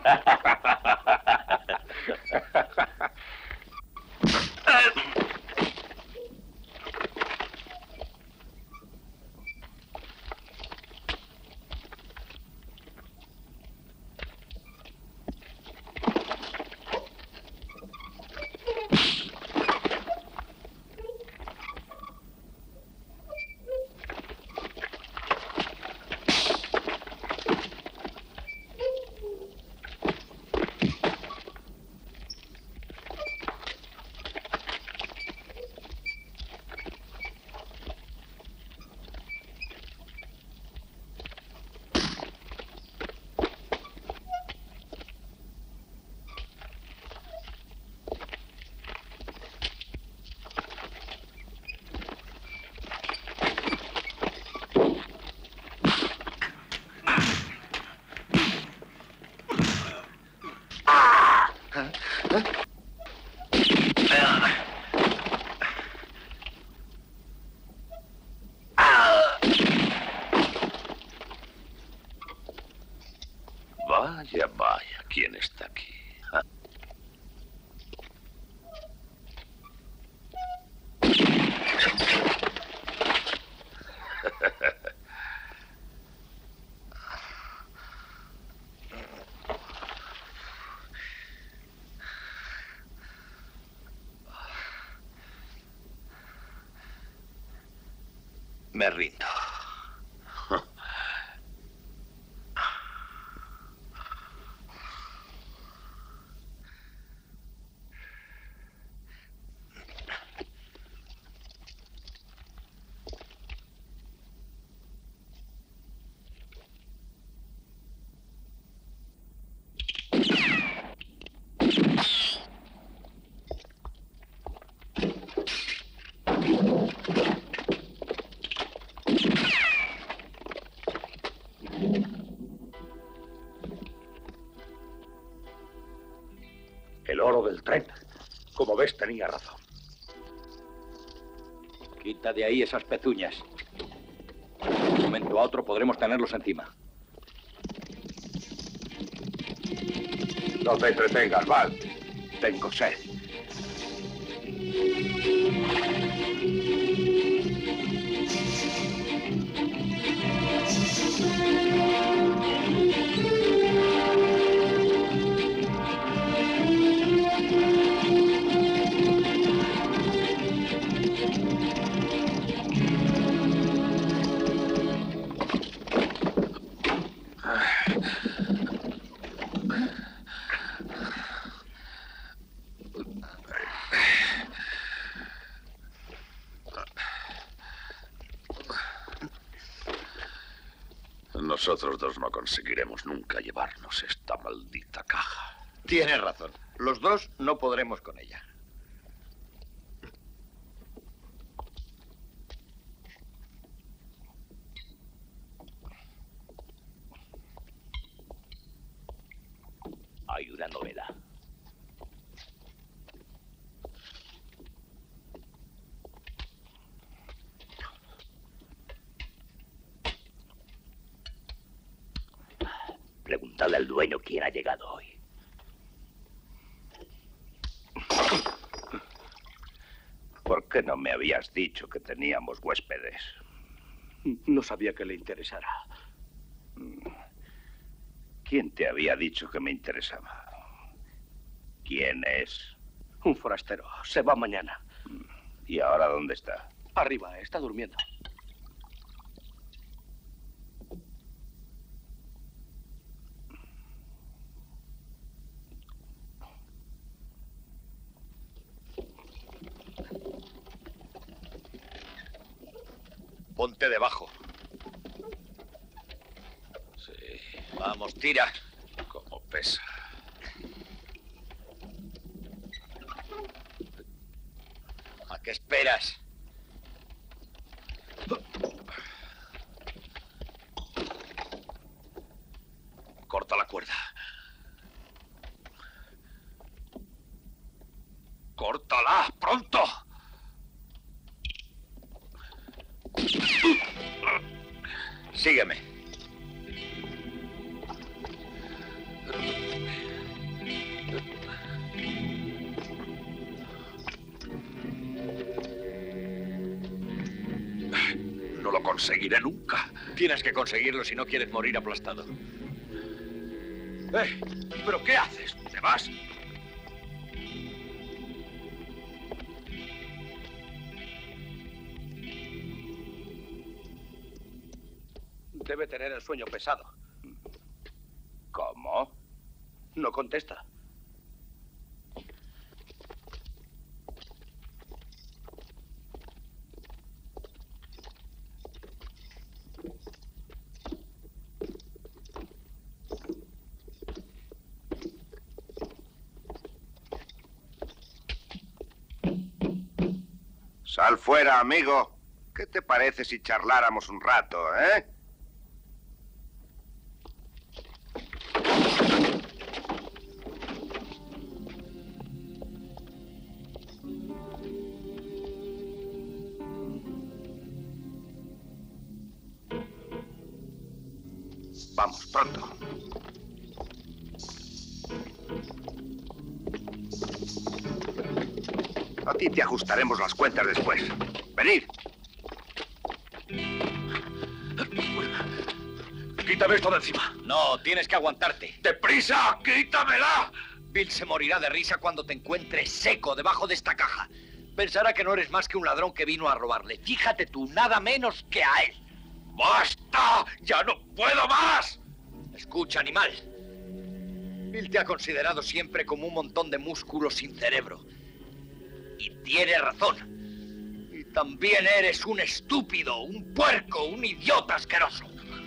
F: Vaya, vaya, ¿quién está aquí? ¿Ah?
C: Me rindo.
F: El oro del tren. Como ves, tenía razón.
G: Quita de ahí esas pezuñas. De un momento a otro podremos tenerlos encima.
F: No te entretengas, Val. Tengo sed. Nosotros dos no conseguiremos nunca llevarnos esta maldita caja.
C: Tienes razón. Los dos no podremos con ella.
F: Hay una novedad. Preguntadle al dueño quién ha llegado hoy.
B: ¿Por qué no me habías dicho que teníamos huéspedes?
K: No sabía que le interesara.
B: ¿Quién te había dicho que me interesaba? ¿Quién es?
K: Un forastero. Se va mañana.
B: ¿Y ahora dónde está?
K: Arriba. Está durmiendo.
C: Ponte debajo.
B: Sí.
C: Vamos, tira.
B: Como pesa.
C: ¿qué esperas?
K: Corta la cuerda. ¡Córtala! ¡Pronto!
C: Sígueme.
K: No lo conseguiré nunca.
C: Tienes que conseguirlo si no quieres morir aplastado.
K: ¡Eh! ¿Pero qué haces? ¿Te vas? Debe tener el sueño pesado.
B: ¿Cómo?
K: No contesta.
B: Sal fuera, amigo. ¿Qué te parece si charláramos un rato, eh?
K: Vamos, pronto.
B: A ti te ajustaremos las cuentas después. Venid.
K: Quítame esto de encima.
C: No, tienes que aguantarte.
K: ¡Deprisa! ¡Quítamela!
C: Bill se morirá de risa cuando te encuentres seco debajo de esta caja. Pensará que no eres más que un ladrón que vino a robarle. Fíjate tú, nada menos que a él.
K: ¡Basta! ¡Ya no puedo más!
C: Escucha, animal. Bill te ha considerado siempre como un montón de músculos sin cerebro. Y tiene razón. Y también eres un estúpido, un puerco, un idiota asqueroso.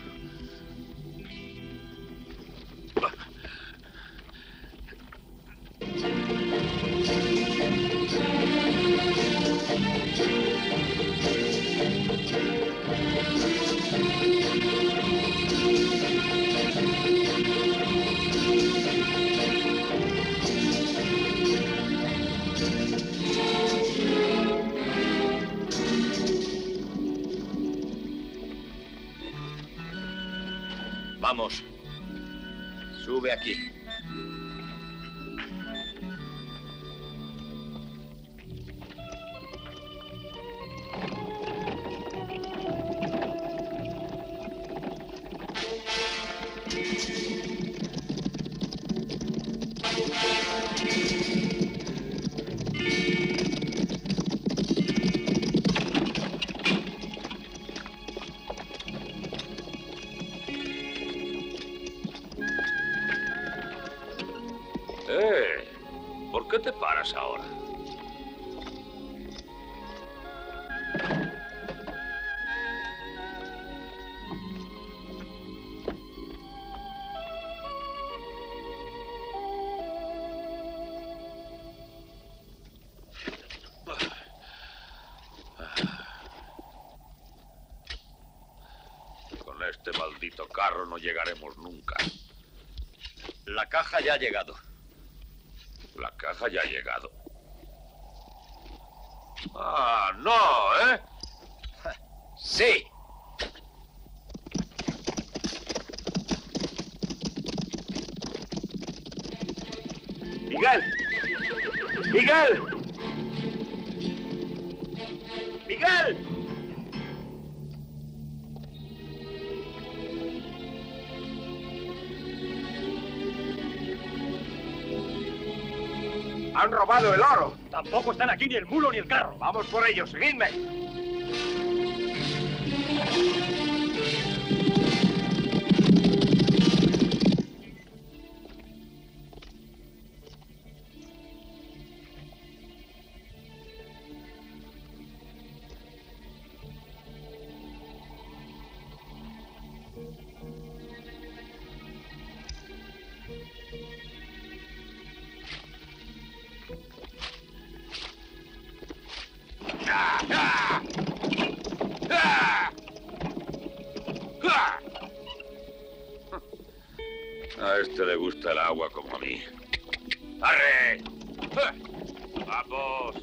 C: Vamos. Sube aquí.
K: Eh, ¿por qué te paras ahora? Con este maldito carro no llegaremos nunca.
C: La caja ya ha llegado.
K: La caja ya ha llegado. Ah, no, ¿eh?
C: Sí.
B: ¡Miguel! ¡Miguel! ¡Miguel! ¡Han robado el oro!
K: Tampoco están aquí ni el mulo ni el carro.
B: Vamos por ellos, seguidme.
K: usted le gusta el agua como a mí. ¡Arre! ¡Vamos!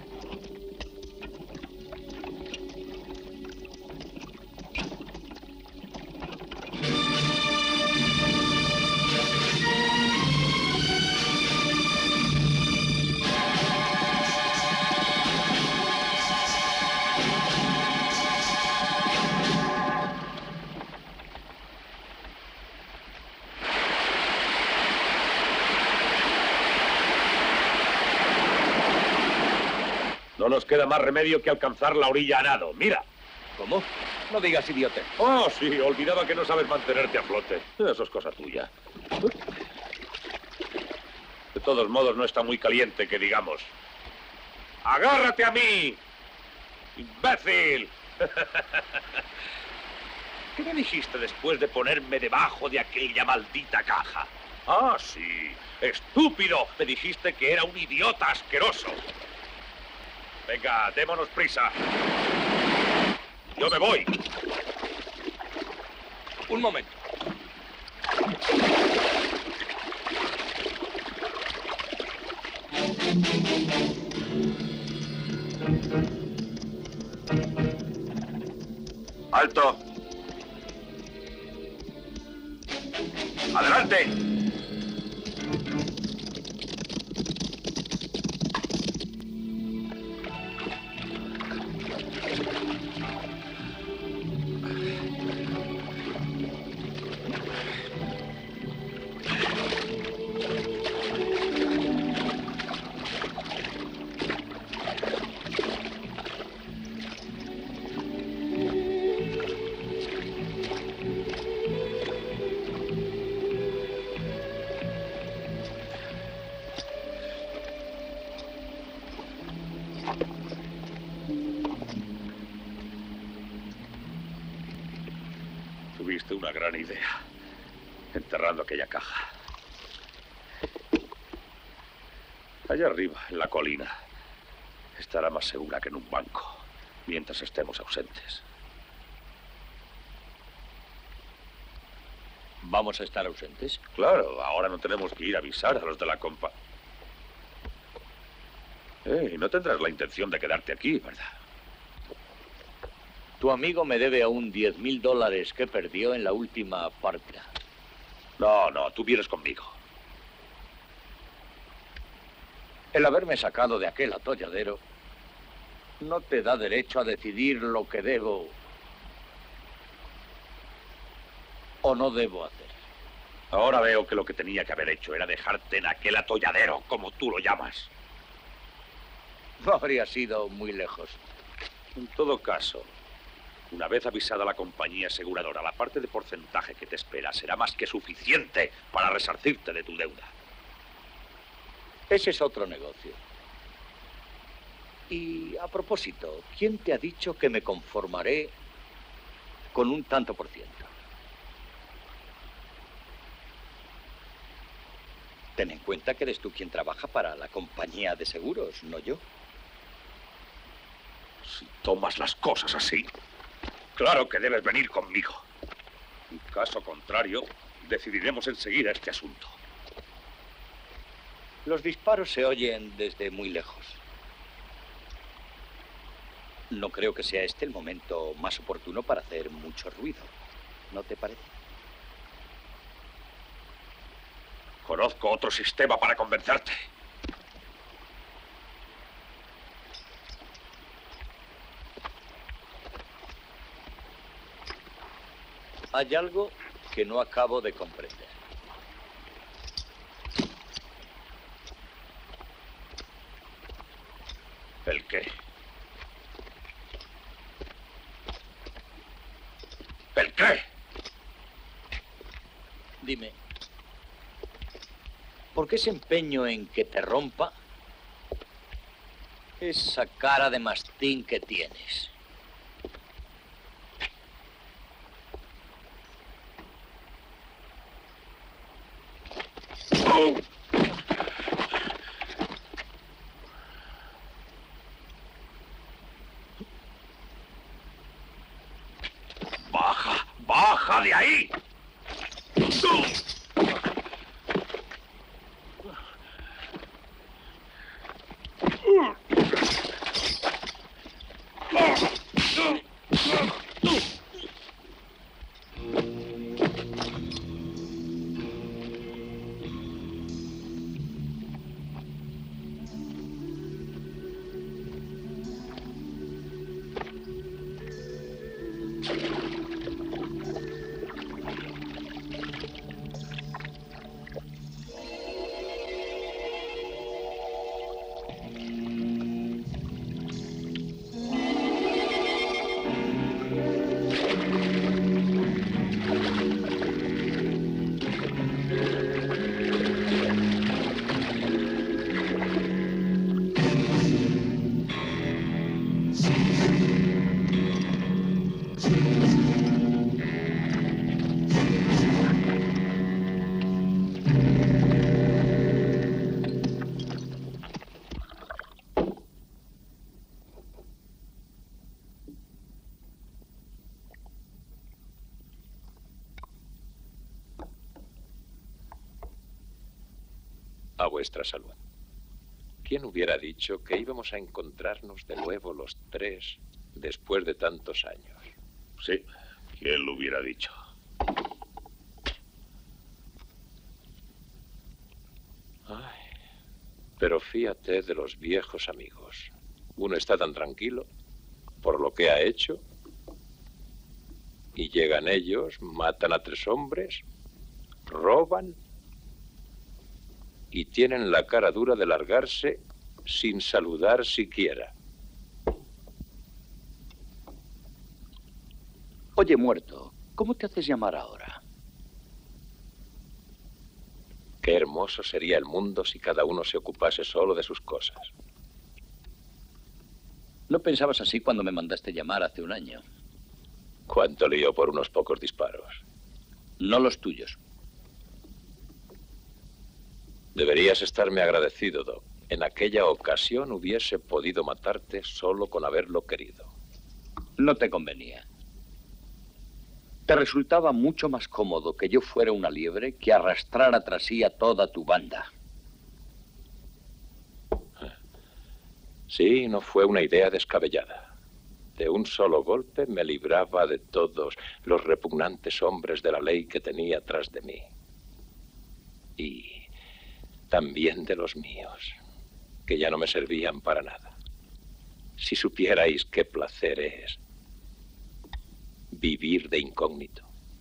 L: No nos queda más remedio que alcanzar la orilla a nado. ¡Mira!
C: ¿Cómo? No digas idiote.
L: Oh, sí, olvidaba que no sabes mantenerte a flote. Eso es cosa tuya. De todos modos, no está muy caliente, que digamos. ¡Agárrate a mí! ¡Imbécil! ¿Qué me dijiste después de ponerme debajo de aquella maldita caja? Ah, sí. ¡Estúpido! Me dijiste que era un idiota asqueroso. Venga, démonos prisa. Yo me voy.
C: Un momento.
K: ¡Alto! ¡Adelante!
L: Tuviste una gran idea, enterrando aquella caja. Allá arriba, en la colina, estará más segura que en un banco, mientras estemos ausentes.
C: ¿Vamos a estar ausentes?
L: Claro, ahora no tenemos que ir a avisar a los de la compa. Eh, no tendrás la intención de quedarte aquí, ¿verdad?
C: Tu amigo me debe aún diez mil dólares que perdió en la última partida.
L: No, no, tú vienes conmigo.
C: El haberme sacado de aquel atolladero no te da derecho a decidir lo que debo o no debo hacer.
L: Ahora veo que lo que tenía que haber hecho era dejarte en aquel atolladero, como tú lo llamas.
C: No habría sido muy lejos.
L: En todo caso, una vez avisada la compañía aseguradora, la parte de porcentaje que te espera será más que suficiente para resarcirte de tu deuda.
C: Ese es otro negocio. Y a propósito, ¿quién te ha dicho que me conformaré con un tanto por ciento? Ten en cuenta que eres tú quien trabaja para la compañía de seguros, no yo.
L: Si tomas las cosas así, claro que debes venir conmigo. En caso contrario, decidiremos enseguida este asunto.
C: Los disparos se oyen desde muy lejos. No creo que sea este el momento más oportuno para hacer mucho ruido. ¿No te parece?
L: Conozco otro sistema para convencerte.
C: Hay algo que no acabo de comprender.
L: ¿El qué? ¿El qué?
C: Dime, ¿por qué ese empeño en que te rompa esa cara de mastín que tienes?
L: ¡Oh! ¡Baja! ¡Baja de ahí!
G: A vuestra salud. ¿Quién hubiera dicho que íbamos a encontrarnos de nuevo los tres después de tantos años?
F: Sí, ¿quién lo hubiera dicho?
G: Ay, pero fíjate de los viejos amigos. Uno está tan tranquilo por lo que ha hecho y llegan ellos, matan a tres hombres, roban y tienen la cara dura de largarse sin saludar siquiera.
M: Oye, muerto, ¿cómo te haces llamar ahora?
G: Qué hermoso sería el mundo si cada uno se ocupase solo de sus cosas.
M: No pensabas así cuando me mandaste llamar hace un año.
G: ¿Cuánto lío por unos pocos disparos?
M: No los tuyos.
G: Deberías estarme agradecido, Doc. En aquella ocasión hubiese podido matarte solo con haberlo querido.
M: No te convenía. Te resultaba mucho más cómodo que yo fuera una liebre que arrastrara tras sí a toda tu banda.
G: Sí, no fue una idea descabellada. De un solo golpe me libraba de todos los repugnantes hombres de la ley que tenía tras de mí. Y también de los míos, que ya no me servían para nada. Si supierais qué placer es vivir de incógnito.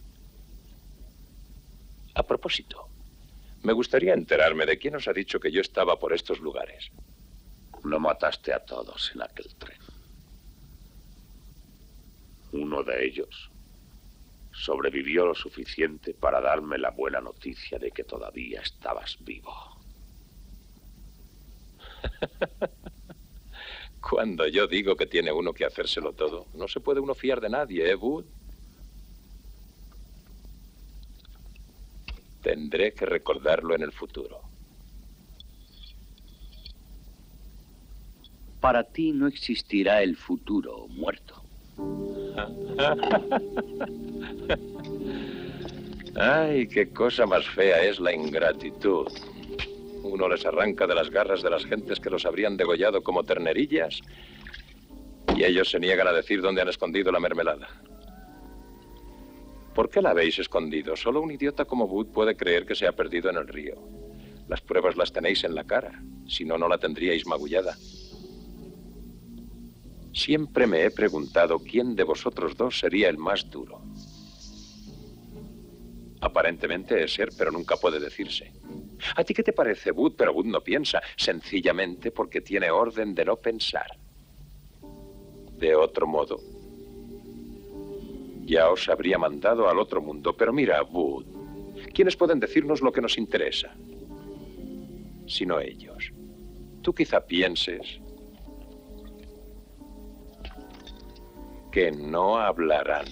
G: A propósito, me gustaría enterarme de quién os ha dicho que yo estaba por estos lugares.
F: No mataste a todos en aquel tren. Uno de ellos sobrevivió lo suficiente para darme la buena noticia de que todavía estabas vivo.
G: Cuando yo digo que tiene uno que hacérselo todo, no se puede uno fiar de nadie, ¿eh, Wood? Tendré que recordarlo en el futuro.
M: Para ti no existirá el futuro, muerto.
G: Ay, qué cosa más fea es la ingratitud. Uno les arranca de las garras de las gentes que los habrían degollado como ternerillas y ellos se niegan a decir dónde han escondido la mermelada. ¿Por qué la habéis escondido? Solo un idiota como Wood puede creer que se ha perdido en el río. Las pruebas las tenéis en la cara, si no, no la tendríais magullada. Siempre me he preguntado quién de vosotros dos sería el más duro. Aparentemente es ser, pero nunca puede decirse. ¿A ti qué te parece, Wood? Pero Wood no piensa, sencillamente porque tiene orden de no pensar. De otro modo, ya os habría mandado al otro mundo. Pero mira, Wood, ¿quiénes pueden decirnos lo que nos interesa? Sino ellos. Tú quizá pienses que no hablarán.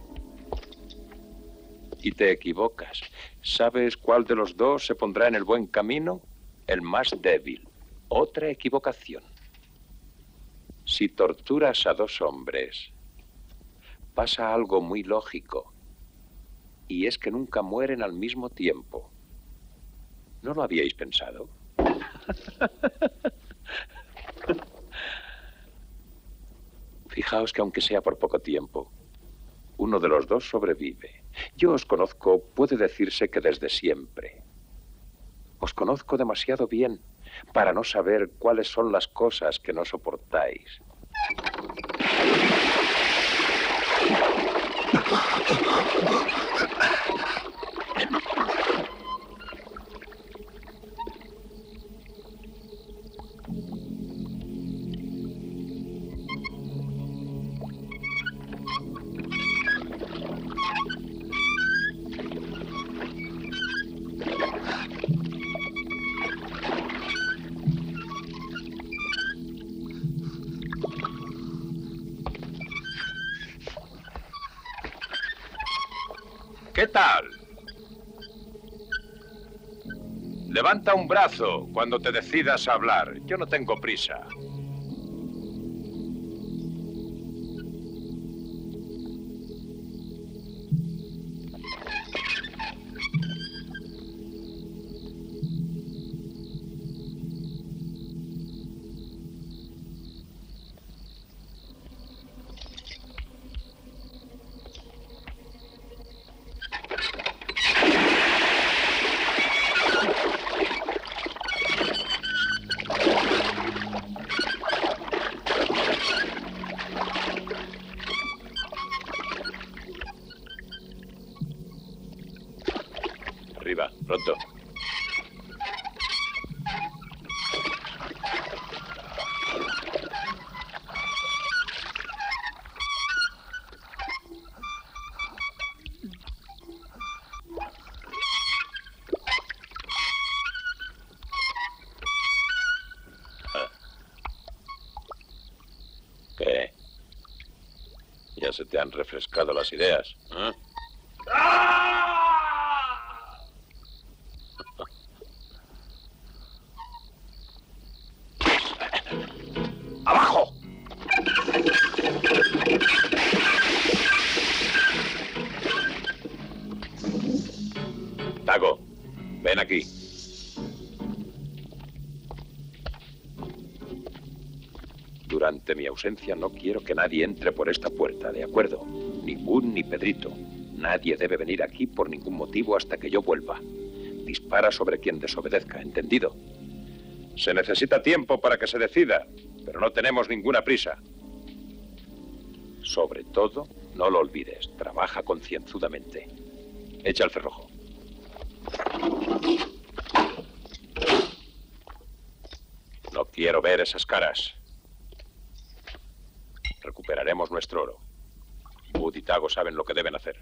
G: Y te equivocas. ¿Sabes cuál de los dos se pondrá en el buen camino? El más débil. Otra equivocación. Si torturas a dos hombres, pasa algo muy lógico. Y es que nunca mueren al mismo tiempo. ¿No lo habíais pensado? Fijaos que aunque sea por poco tiempo, uno de los dos sobrevive. Yo os conozco, puede decirse que desde siempre. Os conozco demasiado bien para no saber cuáles son las cosas que no soportáis.
L: ¿Qué tal? Levanta un brazo cuando te decidas a hablar. Yo no tengo prisa.
G: Pronto. ¿Qué? Ya se te han refrescado las ideas, ¿eh?
L: ¡Abajo!
G: Tago, ven aquí. Durante mi ausencia no quiero que nadie entre por esta puerta, ¿de acuerdo? Ni Boone ni Pedrito. Nadie debe venir aquí por ningún motivo hasta que yo vuelva. Dispara sobre quien desobedezca, ¿entendido? Se necesita tiempo para que se decida, pero no tenemos ninguna prisa. Sobre todo, no lo olvides, trabaja concienzudamente. Echa el cerrojo. No quiero ver esas caras. Recuperaremos nuestro oro. Wood y Tago saben lo que deben hacer.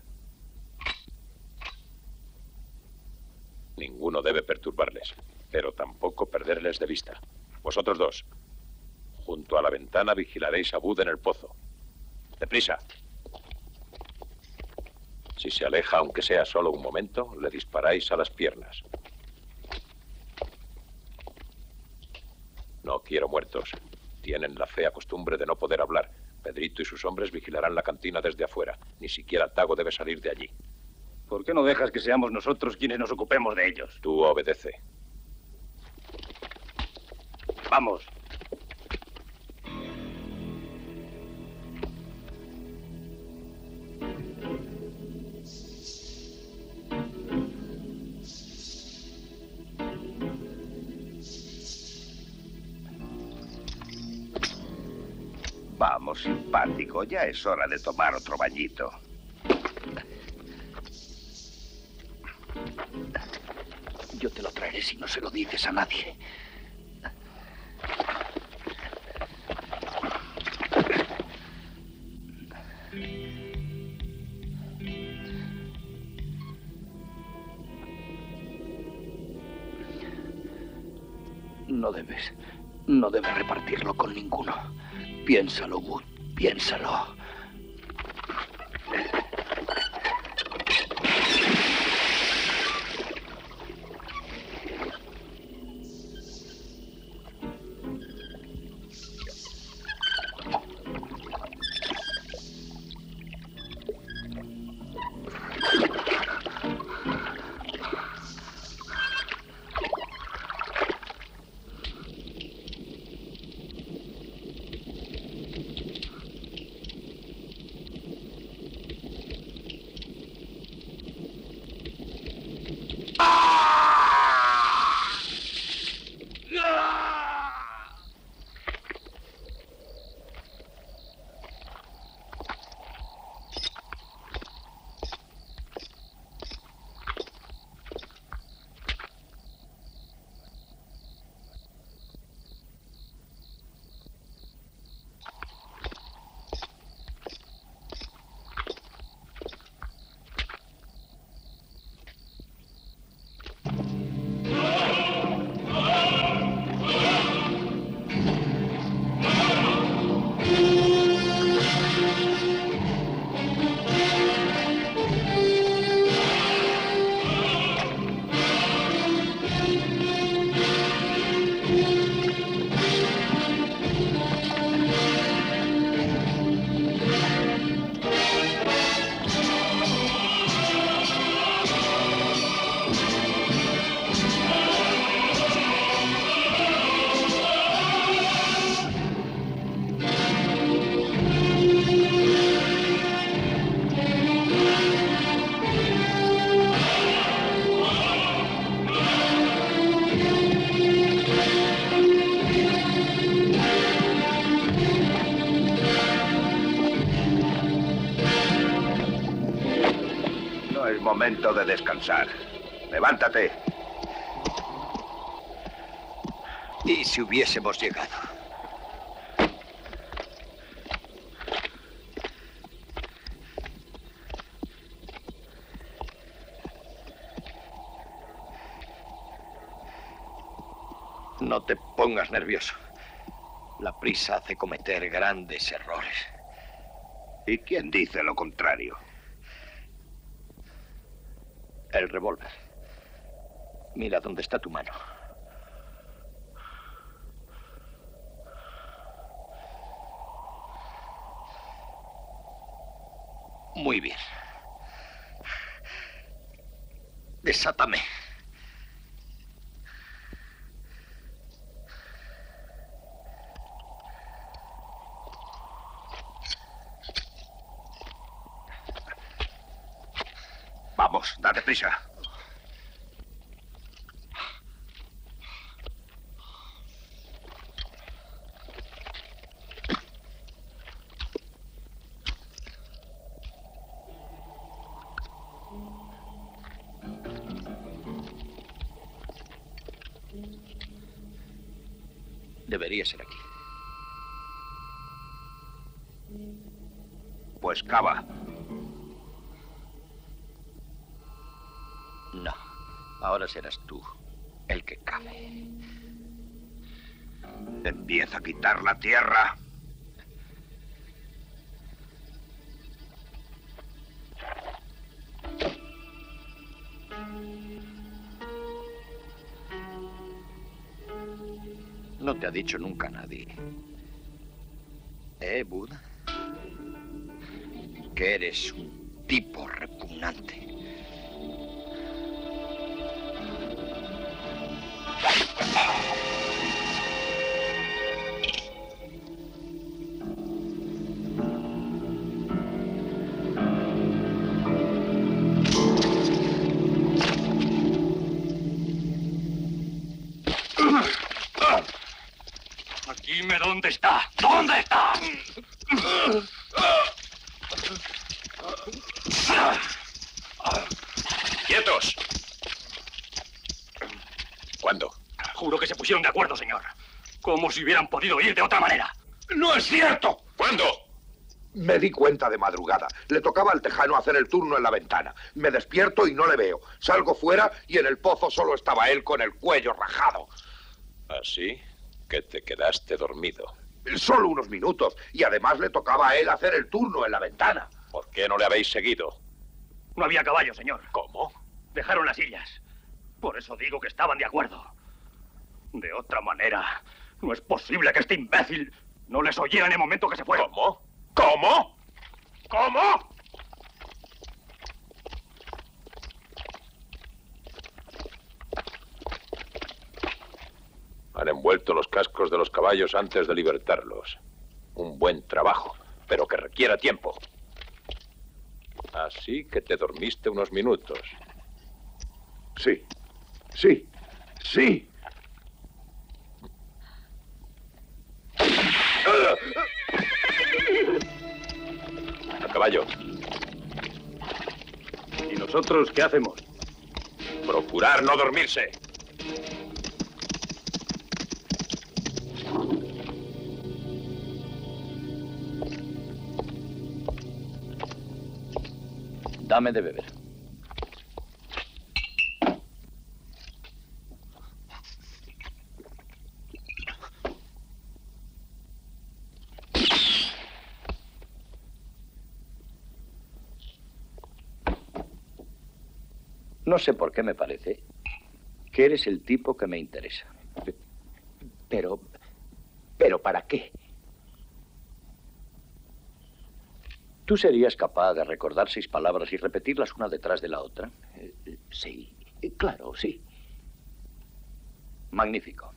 G: Ninguno debe perturbarles, pero tampoco perderles de vista. Vosotros dos, junto a la ventana, vigilaréis a Wood en el pozo. ¡Deprisa! Si se aleja, aunque sea solo un momento, le disparáis a las piernas. No quiero muertos. Tienen la fea costumbre de no poder hablar. Pedrito y sus hombres vigilarán la cantina desde afuera. Ni siquiera Tago debe salir de allí.
N: ¿Por qué no dejas que seamos nosotros quienes nos ocupemos de ellos?
G: Tú obedece.
N: Vamos.
B: Vamos, simpático, ya es hora de tomar otro bañito.
C: Yo te lo traeré si no se lo dices a nadie. No debes, no debes repartirlo con ninguno. Piénsalo, Wood, piénsalo.
B: Momento de descansar. Levántate.
C: ¿Y si hubiésemos llegado? No te pongas nervioso. La prisa hace cometer grandes errores.
B: ¿Y quién dice lo contrario?
C: El revólver. Mira dónde está tu mano. Muy bien. Desátame.
B: Vamos, date prisa.
C: Debería ser aquí.
B: Pues cava.
C: No. Ahora serás tú el que cave.
B: Empieza a quitar la tierra.
C: No te ha dicho nunca nadie. ¿Eh, Buda? Que eres un tipo repugnante.
L: Dime dónde está. ¿Dónde está?
G: ¡Quietos! ¿Cuándo?
L: Juro que se pusieron de acuerdo, señor. Como si hubieran podido ir de otra manera.
K: ¡No es cierto!
G: ¿Cuándo?
K: Me di cuenta de madrugada. Le tocaba al tejano hacer el turno en la ventana. Me despierto y no le veo. Salgo fuera y en el pozo solo estaba él con el cuello rajado.
G: ¿Así? Que te quedaste dormido.
K: Solo unos minutos. Y además le tocaba a él hacer el turno en la ventana.
G: ¿Por qué no le habéis seguido?
L: No había caballo, señor.
G: ¿Cómo?
L: Dejaron las sillas. Por eso digo que estaban de acuerdo. De otra manera, no es posible que este imbécil no les oyera en el momento que se fue.
G: ¿Cómo? ¿Cómo?
L: ¿Cómo?
G: Han envuelto los cascos de los caballos antes de libertarlos. Un buen trabajo, pero que requiera tiempo. Así que te dormiste unos minutos.
K: Sí, sí, sí.
G: A caballo.
N: ¿Y nosotros qué hacemos?
G: Procurar no dormirse.
C: Dame de beber. No sé por qué me parece que eres el tipo que me interesa.
K: Pero... ¿Pero para qué?
C: ¿Tú serías capaz de recordar seis palabras y repetirlas una detrás de la otra?
K: Eh, sí, claro, sí.
C: Magnífico.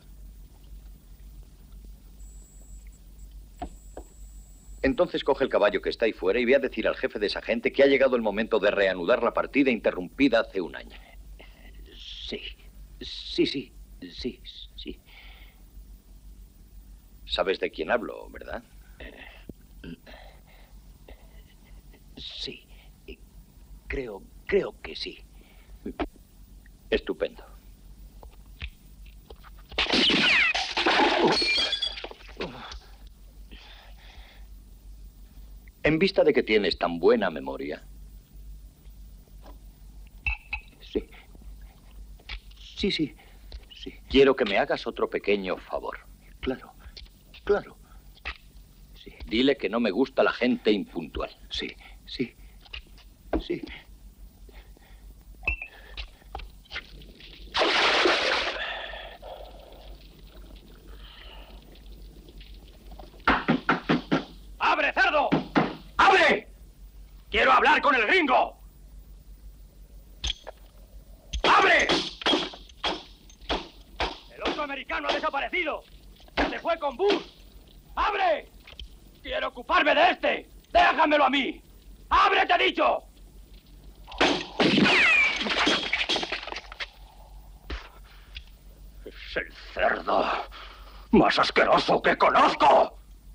C: Entonces coge el caballo que está ahí fuera y ve a decir al jefe de esa gente que ha llegado el momento de reanudar la partida interrumpida hace un año.
K: Sí, sí, sí, sí, sí.
C: ¿Sabes de quién hablo, verdad?
K: Sí, creo, creo que sí.
M: Estupendo. En vista de que tienes tan buena memoria. Sí. Sí, sí. Sí. Quiero que me hagas otro pequeño favor. Claro. Claro. Sí. Dile que no me gusta la gente impuntual. Sí, sí. Sí.
N: ¡Abre, cerdo! ¡Abre! ¡Quiero hablar con el gringo! ¡Abre! El otro americano ha desaparecido. Se fue con Bush. ¡Abre! ¡Quiero ocuparme de este! ¡Déjamelo a mí! ¡Abre, te he dicho! Es el cerdo más asqueroso que conozco.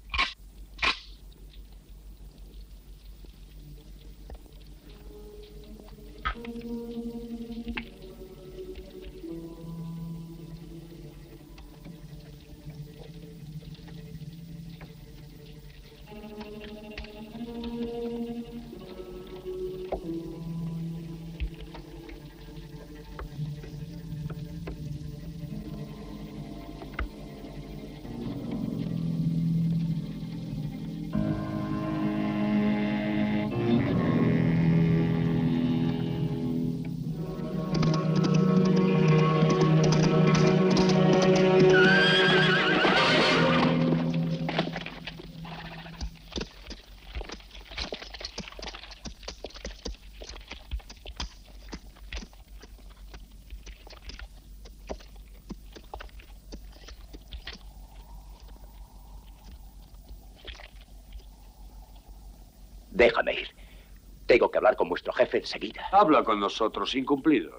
N: Déjame ir. Tengo que hablar con vuestro jefe enseguida.
O: Habla con nosotros, incumplido.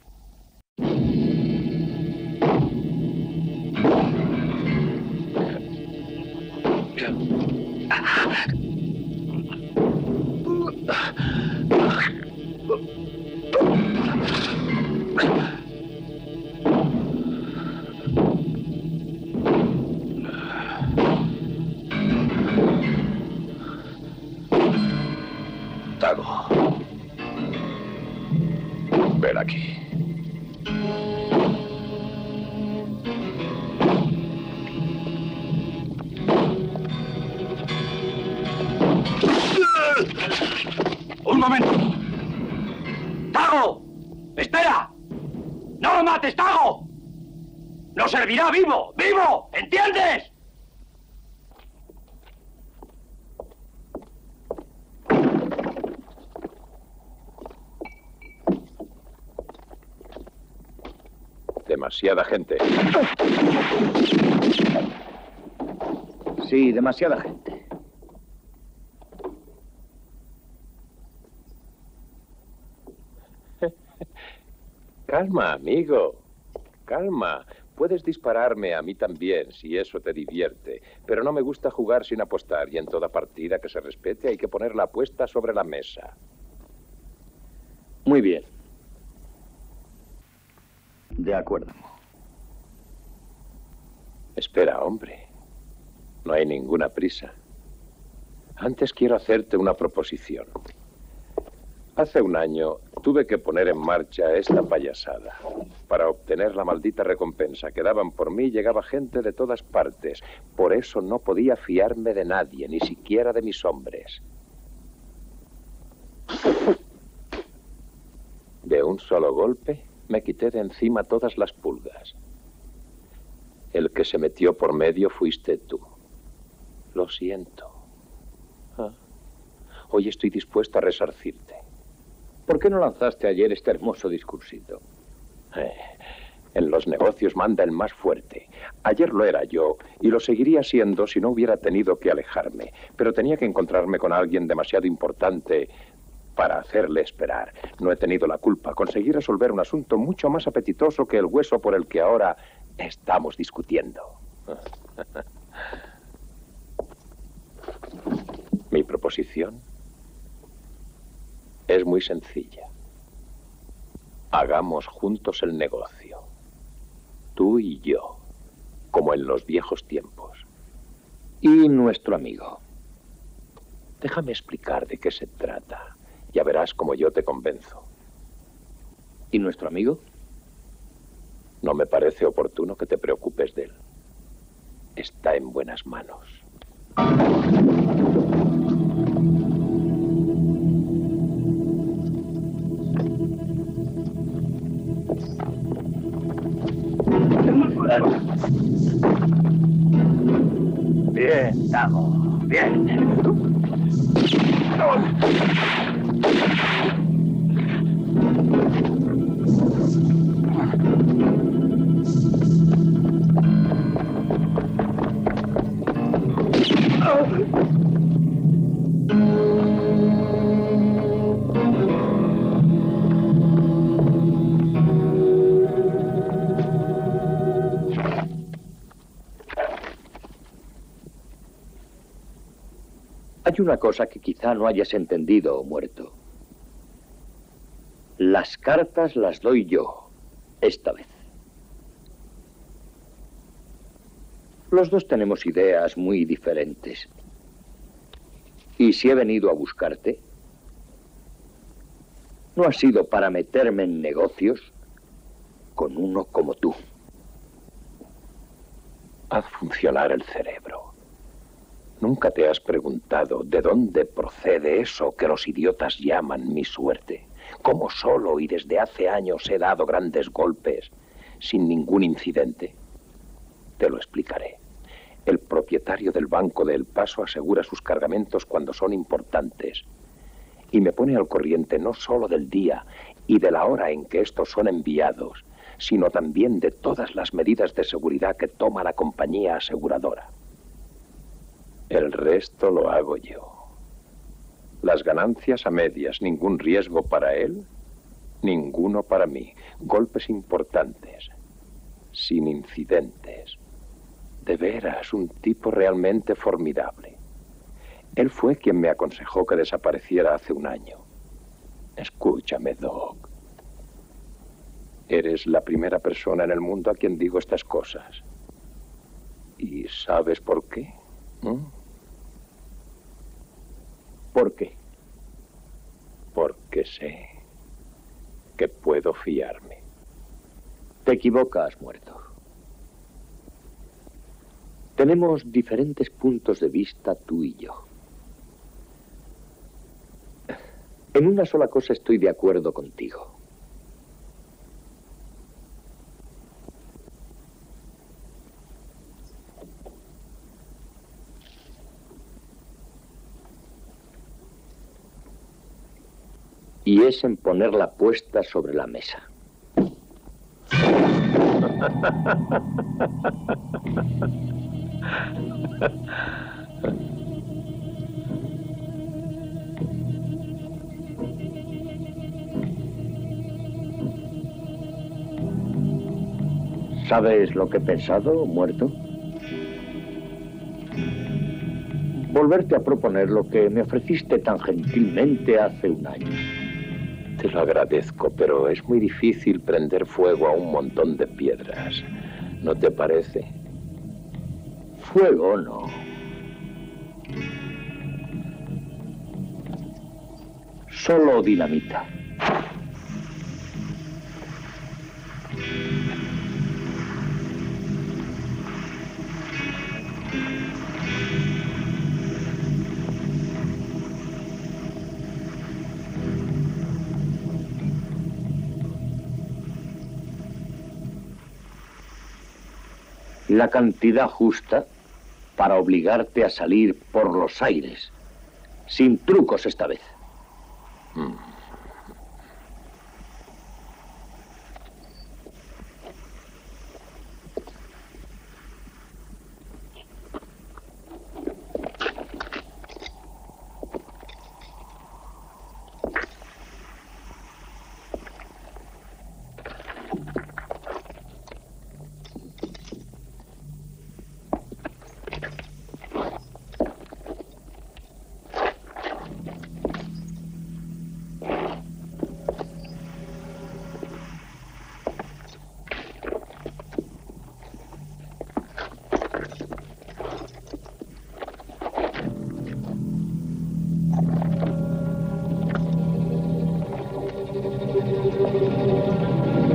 G: Tago. Ven aquí.
N: ¡Un momento! ¡Tago! ¡Espera! ¡No lo mates, Tago! ¡No servirá vivo! ¡Vivo! ¿Entiendes?
G: Demasiada gente.
I: Sí, demasiada gente.
G: Calma, amigo. Calma. Puedes dispararme a mí también, si eso te divierte. Pero no me gusta jugar sin apostar, y en toda partida que se respete hay que poner la apuesta sobre la mesa.
M: Muy bien. De acuerdo.
G: Espera, hombre. No hay ninguna prisa. Antes quiero hacerte una proposición. Hace un año tuve que poner en marcha esta payasada. Para obtener la maldita recompensa que daban por mí llegaba gente de todas partes. Por eso no podía fiarme de nadie, ni siquiera de mis hombres. De un solo golpe me quité de encima todas las pulgas. El que se metió por medio fuiste tú. Lo siento. Ah. Hoy estoy dispuesto a resarcirte.
M: ¿Por qué no lanzaste ayer este hermoso discursito?
G: Eh, en los negocios manda el más fuerte. Ayer lo era yo, y lo seguiría siendo si no hubiera tenido que alejarme. Pero tenía que encontrarme con alguien demasiado importante para hacerle esperar. No he tenido la culpa. Conseguí resolver un asunto mucho más apetitoso que el hueso por el que ahora estamos discutiendo. Mi proposición es muy sencilla. Hagamos juntos el negocio. Tú y yo, como en los viejos tiempos.
M: Y nuestro amigo.
G: Déjame explicar de qué se trata. Ya verás cómo yo te convenzo.
M: ¿Y nuestro amigo?
G: No me parece oportuno que te preocupes de él. Está en buenas manos.
N: Bien, Dago, bien.
M: Hay una cosa que quizá no hayas entendido, muerto. Las cartas las doy yo, esta vez. Los dos tenemos ideas muy diferentes. Y si he venido a buscarte, no ha sido para meterme en negocios con uno como tú.
G: Haz funcionar el cerebro. ¿Nunca te has preguntado de dónde procede eso que los idiotas llaman mi suerte? ¿Cómo solo y desde hace años he dado grandes golpes sin ningún incidente? Te lo explicaré. El propietario del Banco de El Paso asegura sus cargamentos cuando son importantes y me pone al corriente no solo del día y de la hora en que estos son enviados, sino también de todas las medidas de seguridad que toma la compañía aseguradora. El resto lo hago yo. Las ganancias a medias, ningún riesgo para él, ninguno para mí. Golpes importantes, sin incidentes. De veras, un tipo realmente formidable. Él fue quien me aconsejó que desapareciera hace un año. Escúchame, Doc. Eres la primera persona en el mundo a quien digo estas cosas. ¿Y sabes por qué? ¿Mm?
M: ¿Por qué?
G: Porque sé que puedo fiarme.
M: Te equivocas, muerto. Tenemos diferentes puntos de vista tú y yo. En una sola cosa estoy de acuerdo contigo. Y es en poner la apuesta sobre la mesa. ¿Sabes lo que he pensado, muerto? Volverte a proponer lo que me ofreciste tan gentilmente hace un año.
G: Te lo agradezco, pero es muy difícil prender fuego a un montón de piedras. ¿No te parece?
M: Fuego no. Solo dinamita. La cantidad justa para obligarte a salir por los aires, sin trucos esta vez.
G: Mm.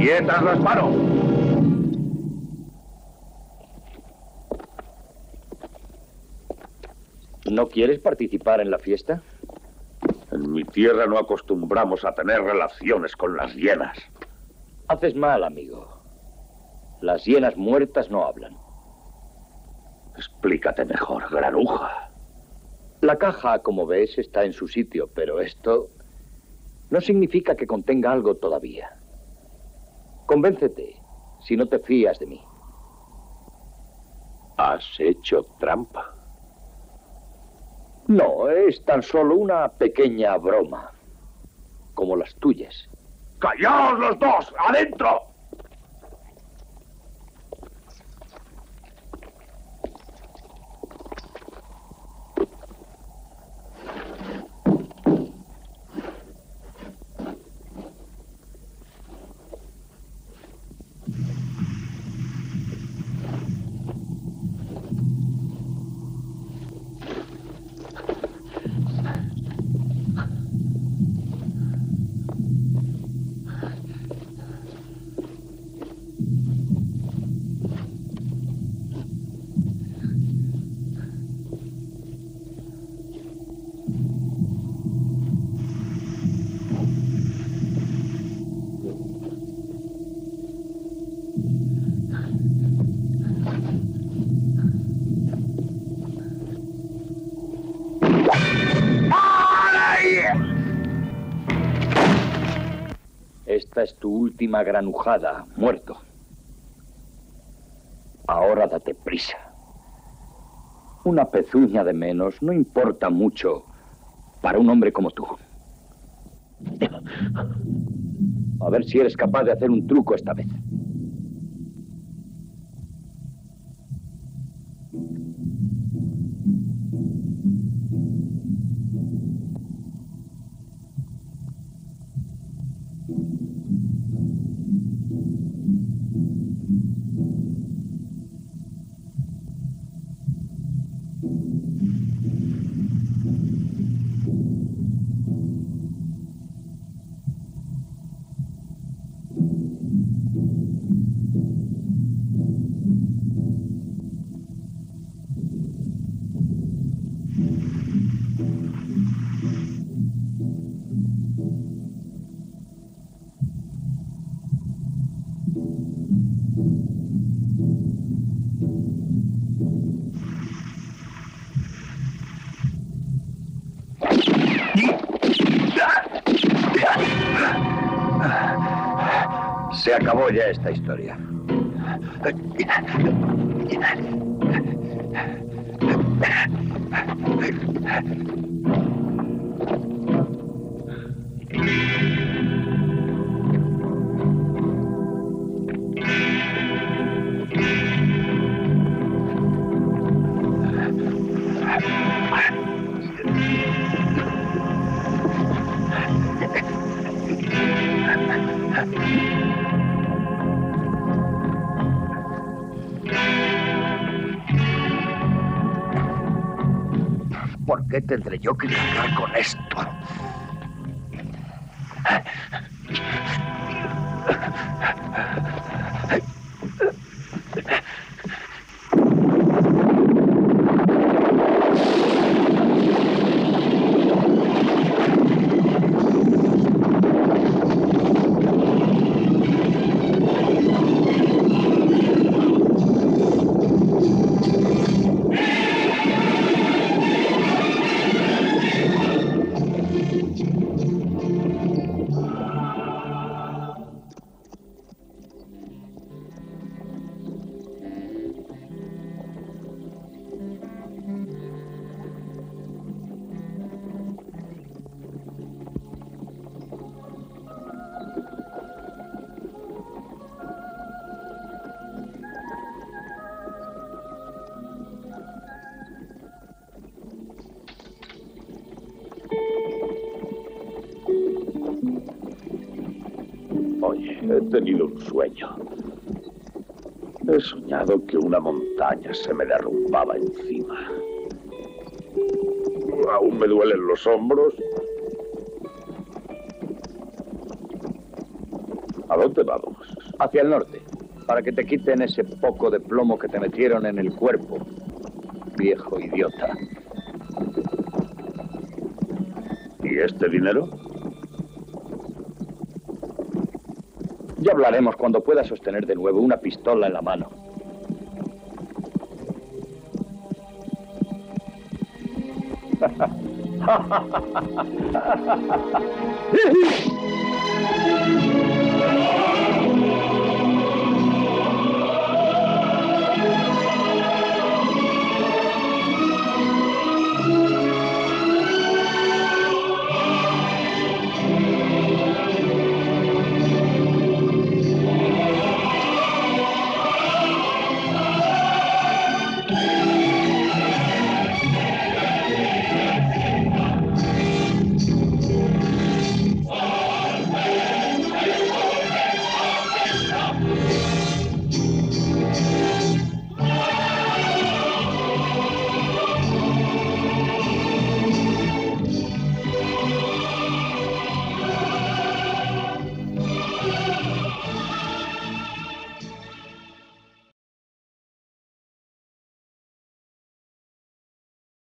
K: ¡Quietas las manos!
M: ¿No quieres participar en la fiesta?
F: En mi tierra no acostumbramos a tener relaciones con las hienas.
M: Haces mal, amigo. Las hienas muertas no hablan.
F: Explícate mejor, granuja.
M: La caja, como ves, está en su sitio, pero esto no significa que contenga algo todavía. Convéncete, si no te fías de mí.
F: Has hecho trampa.
M: No, es tan solo una pequeña broma, como las tuyas.
K: ¡Callaos los dos! ¡Adentro!
M: Esta es tu última granujada, muerto. Ahora date prisa. Una pezuña de menos no importa mucho para un hombre como tú. A ver si eres capaz de hacer un truco esta vez. Se acabó ya esta historia.
C: ¿Por qué tendré yo que cargar con esto?
F: Oye, he tenido un sueño. He soñado que una montaña se me derrumbaba encima. Aún me duelen los hombros. ¿A dónde vamos?
I: Hacia el norte, para que te quiten ese poco de plomo que te metieron en el cuerpo, viejo idiota.
F: ¿Y este dinero?
I: Ya hablaremos cuando puedas sostener de nuevo una pistola en la mano.